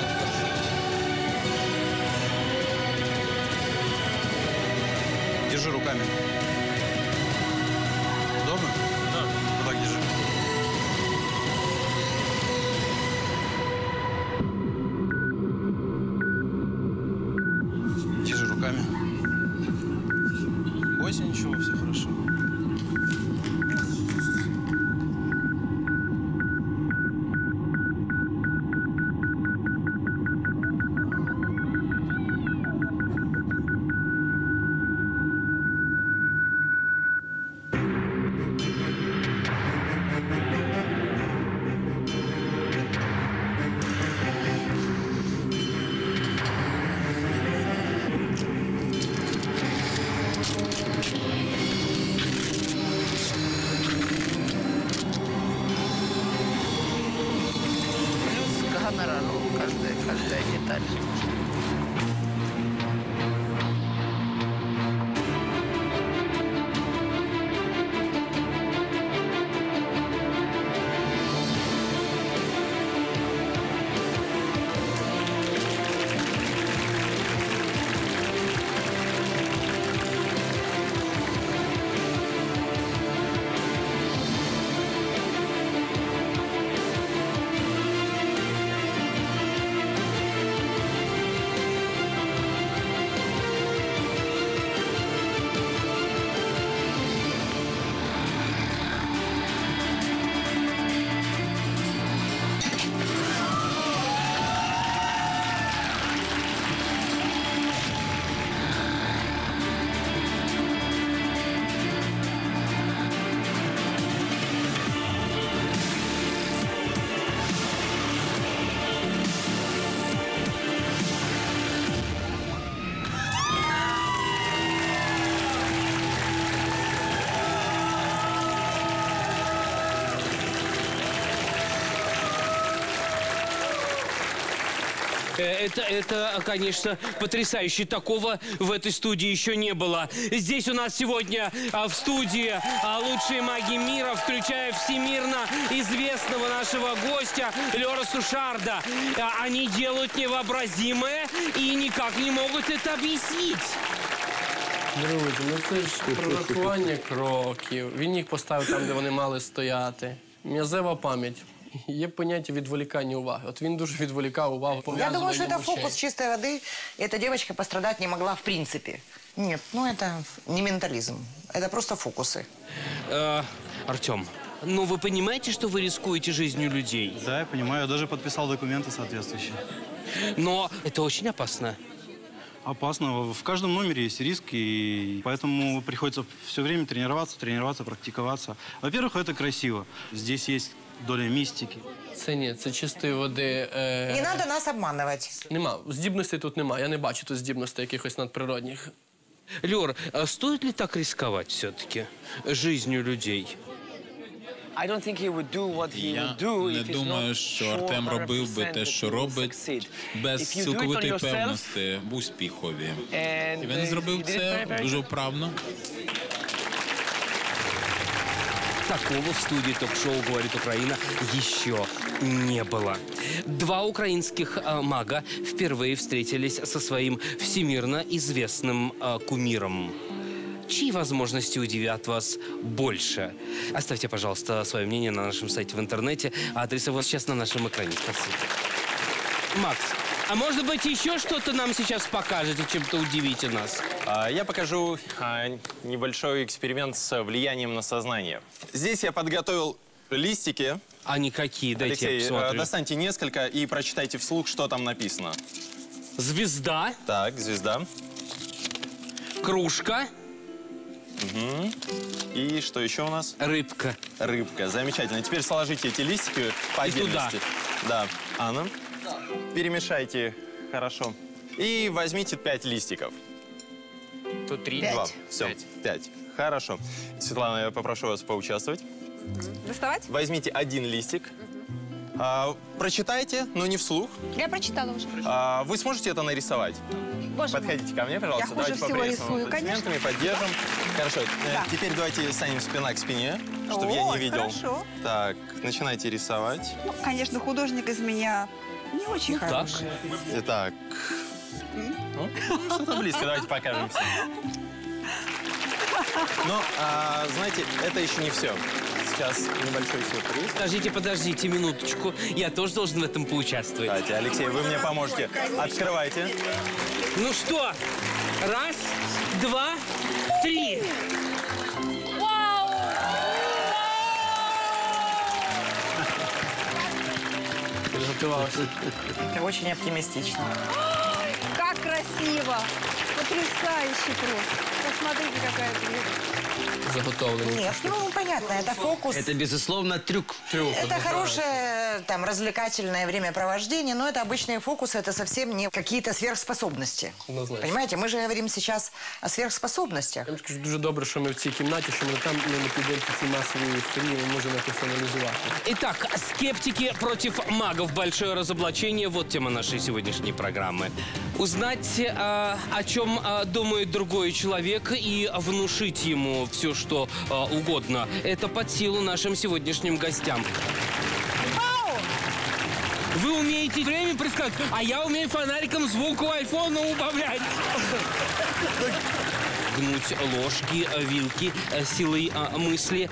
Speaker 18: Держи руками. Удобно? Да. Вот так держи. Держи руками. Бойся, ничего, все хорошо.
Speaker 11: Каждая, каждая деталь.
Speaker 1: Это, это, конечно, потрясающе. Такого в этой студии еще не было. Здесь у нас сегодня а, в студии а, лучшие маги мира, включая всемирно известного нашего гостя Леора Сушарда. А, они делают невообразимое и никак не могут это объяснить.
Speaker 9: Друзі, ну це ж прорахування кроків. Він їх поставив там, де вони мали стояти. М'язева пам'ять. Є поняття відволікання уваги. От він дуже відволікав увагу.
Speaker 7: Я думаю, что это фокус чистой воды. Эта девочка пострадать не могла в принципе. Нет, ну это не ментализм. Это просто фокусы.
Speaker 1: Э, Артем, ну вы понимаете, что вы рискуете жизнью людей?
Speaker 18: Да, я понимаю. Я даже подписал документы соответствующие.
Speaker 1: Но это очень опасно.
Speaker 18: Опасно. В каждом номере есть риск, и поэтому приходится все время тренироваться, тренироваться, практиковаться. Во-первых, это красиво. Здесь есть доля містики.
Speaker 9: Це ні, це чистої води. Е...
Speaker 7: Не треба нас обманувати.
Speaker 9: Нема. Здібностей тут нема. Я не бачу тут здібностей якихось надприродних.
Speaker 1: Лёр, а стоит ли так рисковать все-таки жизнью людей?
Speaker 4: I don't think he would do what he
Speaker 5: Я
Speaker 4: would do
Speaker 5: не
Speaker 4: if he's
Speaker 5: думаю,
Speaker 4: not
Speaker 5: що
Speaker 4: sure
Speaker 5: Артем робив би
Speaker 4: one hundred percent
Speaker 5: те,
Speaker 4: that
Speaker 5: що
Speaker 4: he will
Speaker 5: робить,
Speaker 4: succeed.
Speaker 5: без
Speaker 4: If you do it on
Speaker 5: цілковитої
Speaker 4: yourself,
Speaker 5: певності в успіхові.
Speaker 4: and,
Speaker 5: І він
Speaker 4: uh,
Speaker 5: зробив
Speaker 4: he did it
Speaker 5: це
Speaker 4: very, very
Speaker 5: дуже
Speaker 4: good.
Speaker 5: вправно.
Speaker 1: Такого в студии ток-шоу «Говорит Украина» еще не было. Два украинских э, мага впервые встретились со своим всемирно известным э, кумиром. Чьи возможности удивят вас больше? Оставьте, пожалуйста, свое мнение на нашем сайте в интернете. Адрес его сейчас на нашем экране. Спасибо. Макс, а может быть еще что-то нам сейчас покажете, чем-то удивите нас?
Speaker 14: А, Я покажу а, небольшой эксперимент с влиянием на сознание. Здесь я подготовил листики.
Speaker 1: Они какие? Дайте
Speaker 14: Алексей,
Speaker 1: я посмотрю.
Speaker 14: достаньте несколько и прочитайте вслух, что там написано.
Speaker 1: Звезда.
Speaker 14: Так, звезда.
Speaker 1: Кружка.
Speaker 14: Угу. И что еще у нас?
Speaker 1: Рыбка.
Speaker 14: Рыбка. Замечательно. Теперь сложите эти листики по
Speaker 1: И
Speaker 14: отдельности.
Speaker 1: туда.
Speaker 14: Да. Анна. Перемешайте хорошо. И возьмите пять листиков.
Speaker 17: Тут три.
Speaker 14: Два.
Speaker 17: Пять.
Speaker 14: Все.
Speaker 17: Пять.
Speaker 14: Пять. Хорошо. Светлана, я попрошу вас поучаствовать.
Speaker 10: Доставать?
Speaker 14: Возьмите один листик. А, прочитайте, но не вслух.
Speaker 10: Я прочитала уже.
Speaker 14: А, вы сможете это нарисовать?
Speaker 10: Боже
Speaker 14: Подходите
Speaker 10: мой.
Speaker 14: ко мне, пожалуйста.
Speaker 10: Я
Speaker 14: Давайте
Speaker 10: хуже всего
Speaker 14: поприветствуем
Speaker 10: рисую,
Speaker 14: аплодисментами, поддержим. Хорошо. Э,
Speaker 10: Да.
Speaker 14: Теперь давайте станем спина к спине, чтобы я
Speaker 10: О,
Speaker 14: не видел.
Speaker 10: хорошо.
Speaker 14: Так, начинайте рисовать.
Speaker 10: Ну, конечно, художник из меня Не очень хорошие.
Speaker 14: Итак, ну, что-то близко, давайте покажем всем. Но, а, знаете, это еще не все. Сейчас небольшой сюрприз.
Speaker 1: Подождите, подождите минуточку. Я тоже должен в этом поучаствовать.
Speaker 14: Давайте, Алексей, вы мне поможете. Открывайте.
Speaker 1: Ну что, раз, два, три.
Speaker 7: Это очень оптимистично.
Speaker 10: Как красиво! Потрясающе просто. Посмотрите, какая цвет.
Speaker 9: Заготовленный.
Speaker 7: Нет, ну понятно, это фокус.
Speaker 3: Это, безусловно, трюк.
Speaker 9: Трюк.
Speaker 7: Это хорошее там развлекательное времяпровождение, но это обычные фокусы, это совсем не какие-то сверхспособности.
Speaker 9: Однозначно.
Speaker 7: Понимаете, мы же говорим сейчас о сверхспособностях.
Speaker 9: Я вам скажу, дуже добре, що ми в цій кімнаті, що ми там не підемо ці масові ефірі, ми можемо якось аналізувати.
Speaker 1: Итак, скептики против магов. Большое разоблачение. Вот тема нашей сегодняшней программы. Узнать, а, о чем а, думает другой человек и внушить ему все, что а, угодно. Это под силу нашим сегодняшним гостям. Вы умеете время предсказать, а я умею фонариком звук у айфона убавлять. Гнуть ложки, вилки силой а, мысли.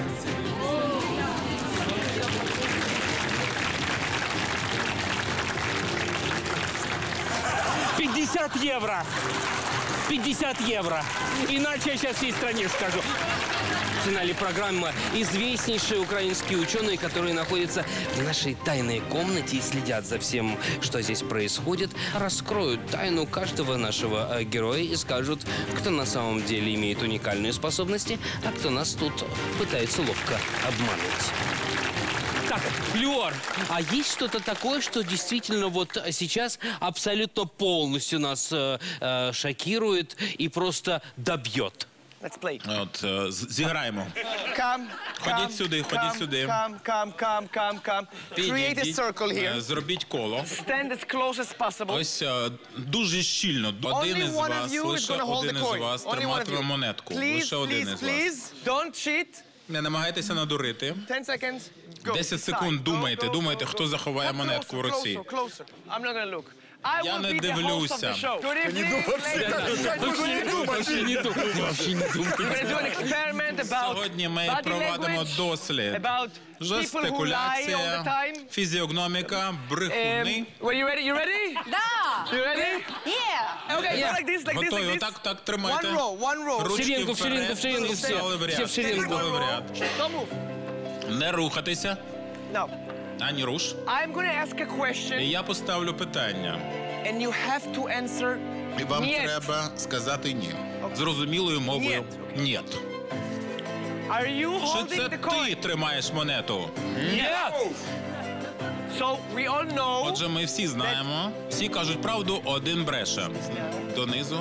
Speaker 1: пятьдесят евро. пятьдесят евро. Иначе я сейчас всей стране скажу. В финале программы известнейшие украинские ученые, которые находятся в нашей тайной комнате и следят за всем, что здесь происходит, раскроют тайну каждого нашего э, героя и скажут, кто на самом деле имеет уникальные способности, а кто нас тут пытается ловко обмануть. Так, Леор, а есть что-то такое, что действительно вот сейчас абсолютно полностью нас э, э, шокирует и просто добьет?
Speaker 4: Let's play.
Speaker 5: От, е, з- зіграємо.
Speaker 4: Come,
Speaker 5: Ходіть
Speaker 4: come,
Speaker 5: сюди, ходіть
Speaker 4: come,
Speaker 5: сюди.
Speaker 4: Come, come, come, come, come. Create a
Speaker 5: Підійдіть,
Speaker 4: circle here.
Speaker 5: е, зробіть коло.
Speaker 4: Stand as close as possible.
Speaker 5: Ось е, дуже щільно. Один
Speaker 4: Only
Speaker 5: із
Speaker 4: one of
Speaker 5: вас,
Speaker 4: you is
Speaker 5: лише
Speaker 4: gonna hold
Speaker 5: один
Speaker 4: the
Speaker 5: із
Speaker 4: coin.
Speaker 5: вас
Speaker 4: Only one of
Speaker 5: триматиме
Speaker 4: you.
Speaker 5: монетку.
Speaker 4: Please,
Speaker 5: Лише один
Speaker 4: please,
Speaker 5: із вас.
Speaker 4: please, don't cheat.
Speaker 5: Не намагайтеся надурити.
Speaker 4: Ten seconds. Go.
Speaker 5: десять секунд
Speaker 4: Decide.
Speaker 5: думайте,
Speaker 4: Go, go,
Speaker 5: думайте,
Speaker 4: go,
Speaker 5: хто
Speaker 4: go.
Speaker 5: заховає
Speaker 4: Come
Speaker 5: монетку в
Speaker 4: closer,
Speaker 5: руці.
Speaker 4: closer, closer. I'm not gonna look. I
Speaker 5: Я
Speaker 4: will
Speaker 5: не
Speaker 4: be the host of
Speaker 5: дивлюся.
Speaker 4: the show. Good evening,
Speaker 1: Вообще не думай, вообще не думай, вообще не
Speaker 4: We're
Speaker 1: думай.
Speaker 4: gonna do an experiment about
Speaker 5: Сьогодні ми
Speaker 4: body
Speaker 5: проводимо
Speaker 4: language,
Speaker 5: дослід.
Speaker 4: about people who lie all the
Speaker 5: Жестикуляція,
Speaker 4: time.
Speaker 5: фізіогноміка, брехуни.
Speaker 4: Um, well, you ready? You ready?
Speaker 10: Да!
Speaker 4: You ready?
Speaker 10: Yeah!
Speaker 4: Okay,
Speaker 1: Yeah.
Speaker 4: go like this, like this,
Speaker 5: Готові,
Speaker 4: like this.
Speaker 5: отак, так тримайте.
Speaker 4: One row, one row.
Speaker 5: Ручки
Speaker 1: В шеренгу, в шеренгу, в шеренгу,
Speaker 5: вперед,
Speaker 1: все.
Speaker 5: стали в
Speaker 1: Все
Speaker 5: ряд.
Speaker 1: в шеренгу.
Speaker 5: Стали в ряд.
Speaker 4: Don't move.
Speaker 5: Не рухатися,
Speaker 4: Now,
Speaker 5: ані руш.
Speaker 4: I'm gonna ask a
Speaker 5: І
Speaker 4: question,
Speaker 5: я поставлю питання.
Speaker 4: and you have to answer.
Speaker 5: І вам
Speaker 4: Ні.
Speaker 5: треба сказати ні. Зрозумілою мовою ні.
Speaker 4: Are you
Speaker 5: Чи
Speaker 4: holding
Speaker 5: це
Speaker 4: the coin?
Speaker 5: ти тримаєш монету?
Speaker 4: Ні. So we all know.
Speaker 5: Отже, ми всі знаємо. Всі кажуть правду, один бреше. Донизу.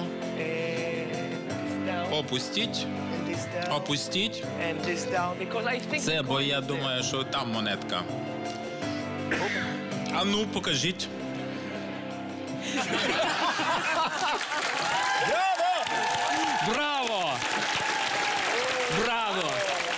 Speaker 5: Опустіть. Опустіть.
Speaker 4: And this down, because I think
Speaker 5: Це,
Speaker 4: the
Speaker 5: бо
Speaker 4: coin
Speaker 5: я
Speaker 4: is there.
Speaker 5: думаю, що там монетка. А ну, покажіть.
Speaker 1: Браво! Браво!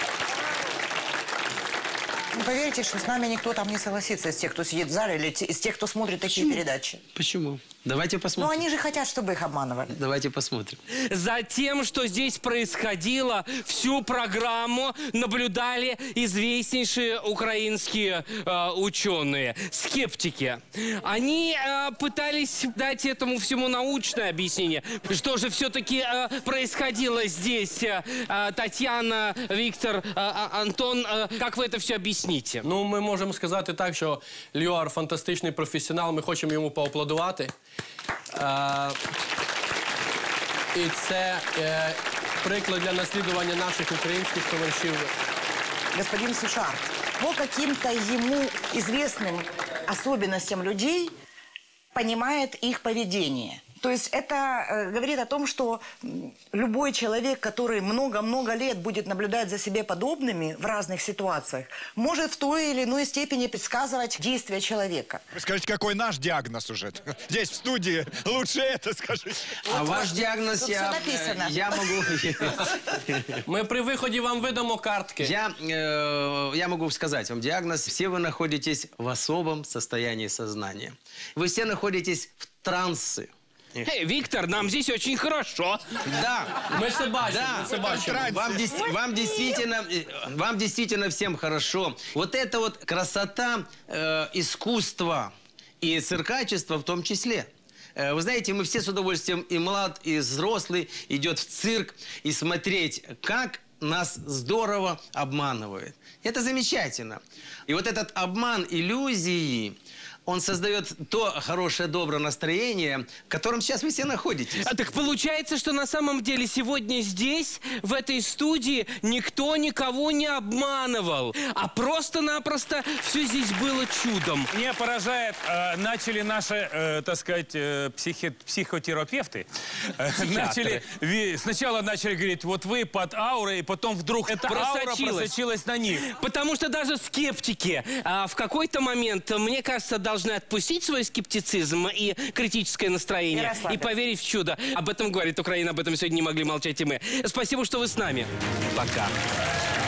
Speaker 7: Ну, поверьте, что с нами никто там не согласится из тех, кто сидит в зале, или те- из тех, кто смотрит такие передачи.
Speaker 3: Почему? Давайте
Speaker 7: Ну,
Speaker 3: посмотрим.
Speaker 7: они же хотят, чтобы их обманывали.
Speaker 3: Давайте посмотрим.
Speaker 1: За тем, что здесь происходило, всю программу наблюдали известнейшие украинские э, ученые, скептики. Они э, пытались дать этому всему научное объяснение. Что же все-таки э, происходило здесь? Э, э, Татьяна, Виктор, э, э, Антон, э, как вы это все объясните?
Speaker 9: Ну, ми можемо сказати так, що Льор фантастичний професіонал, ми хочемо йому поаплодувати. Е, і це е, приклад для наслідування наших українських товаришів.
Speaker 7: Господин Сушар, по каким-то ему известным особенностям людей понимает их поведение. То есть это э, говорит о том, что любой человек, который много-много лет будет наблюдать за себе подобными в разных ситуациях, может в той или иной степени предсказывать действия человека.
Speaker 8: Вы скажите, какой наш диагноз уже? Здесь в студии лучше это скажите.
Speaker 3: А вот ваш диагноз
Speaker 7: тут
Speaker 3: я,
Speaker 7: все написано.
Speaker 3: я могу...
Speaker 9: Ми при виході вам видамо картки.
Speaker 3: Я, э, я могу сказать вам диагноз. Все вы находитесь в особом состоянии сознания. Вы все находитесь в трансе.
Speaker 1: Эй, Виктор, нам здесь очень хорошо.
Speaker 3: Да.
Speaker 9: Ми це бачимо,
Speaker 3: Да.
Speaker 9: ми це бачимо.
Speaker 3: Вам, дес- вам действительно, э, вам действительно всем хорошо. Вот это вот красота э, искусства и циркачества в том числе. Э, Вы знаете, мы все с удовольствием, и млад, и взрослый, идет в цирк и смотреть, как нас здорово обманывают. Это замечательно. И вот этот обман иллюзии, он создает то хорошее, доброе настроение, в котором сейчас вы все находитесь.
Speaker 1: А так получается, что на самом деле сегодня здесь, в этой студии, никто никого не обманывал, а просто-напросто все здесь было чудом.
Speaker 15: Меня поражает, э, начали наши, э, так сказать, э, психи- психотерапевты, э, начали, ви- сначала начали говорить, вот вы под аурой, и потом вдруг эта аура просочилась на них.
Speaker 1: Потому что даже скептики а, в какой-то момент, мне кажется, должны отпустить свой скептицизм и критическое настроение и, и поверить в чудо. Об этом говорит Украина, об этом сегодня не могли молчать и мы. Спасибо, что вы с нами. Пока.